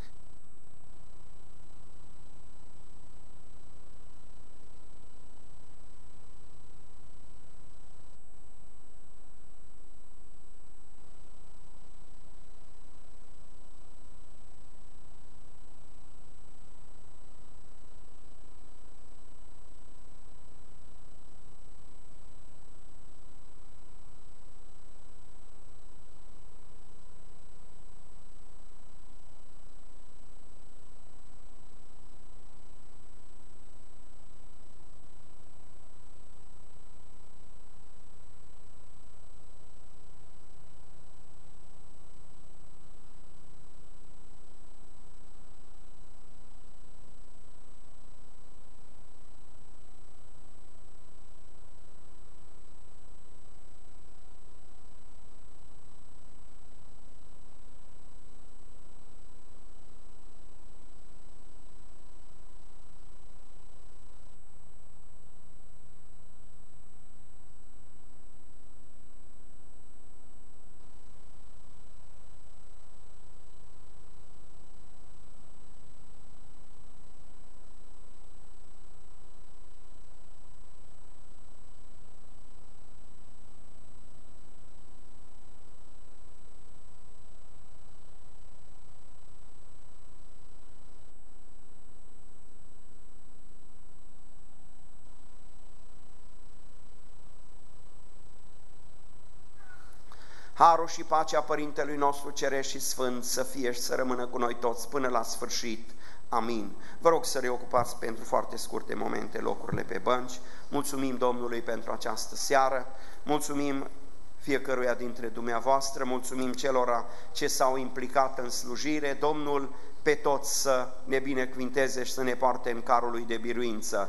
Harul și pacea Părintelui nostru Ceresc și Sfânt să fie și să rămână cu noi toți până la sfârșit. Amin. Vă rog să reocupați pentru foarte scurte momente locurile pe bănci. Mulțumim Domnului pentru această seară, mulțumim fiecăruia dintre dumneavoastră, mulțumim celora ce s-au implicat în slujire. Domnul pe toți să ne binecuvinteze și să ne poarte în carul lui de biruință.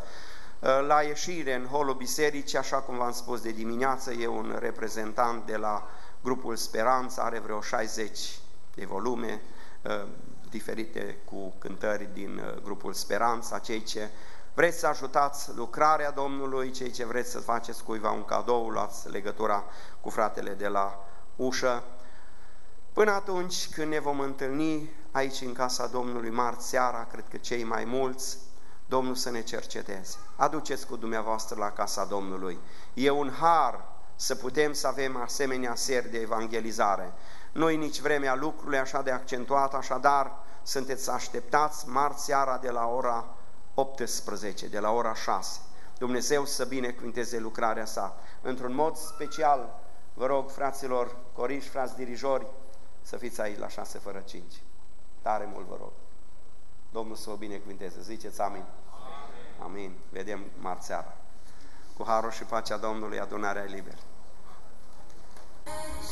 La ieșire în holul bisericii, așa cum v-am spus de dimineață, e un reprezentant de la grupul Speranța, are vreo șaizeci de volume uh, diferite cu cântări din uh, grupul Speranța. Cei ce vreți să ajutați lucrarea Domnului, cei ce vreți să faceți cuiva un cadou, luați legătura cu fratele de la ușă. Până atunci când ne vom întâlni aici în casa Domnului marți seara, cred că cei mai mulți, Domnul să ne cerceteze. Aduceți cu dumneavoastră la casa Domnului. E un har să putem să avem asemenea seri de evangelizare. Nu-i nici vremea lucrurilor așa de accentuat, așadar sunteți așteptați marți seara de la ora optsprezece, de la ora șase. Dumnezeu să binecuvânteze lucrarea sa. Într-un mod special, vă rog, fraților coriși, frați dirijori, să fiți aici la șase fără cinci. Tare mult vă rog. Domnul să vă binecuvânteze. Ziceți amin. Amin. Amin. Vedem marți seara. Cu harul și pacea Domnului, adunarea e liberă.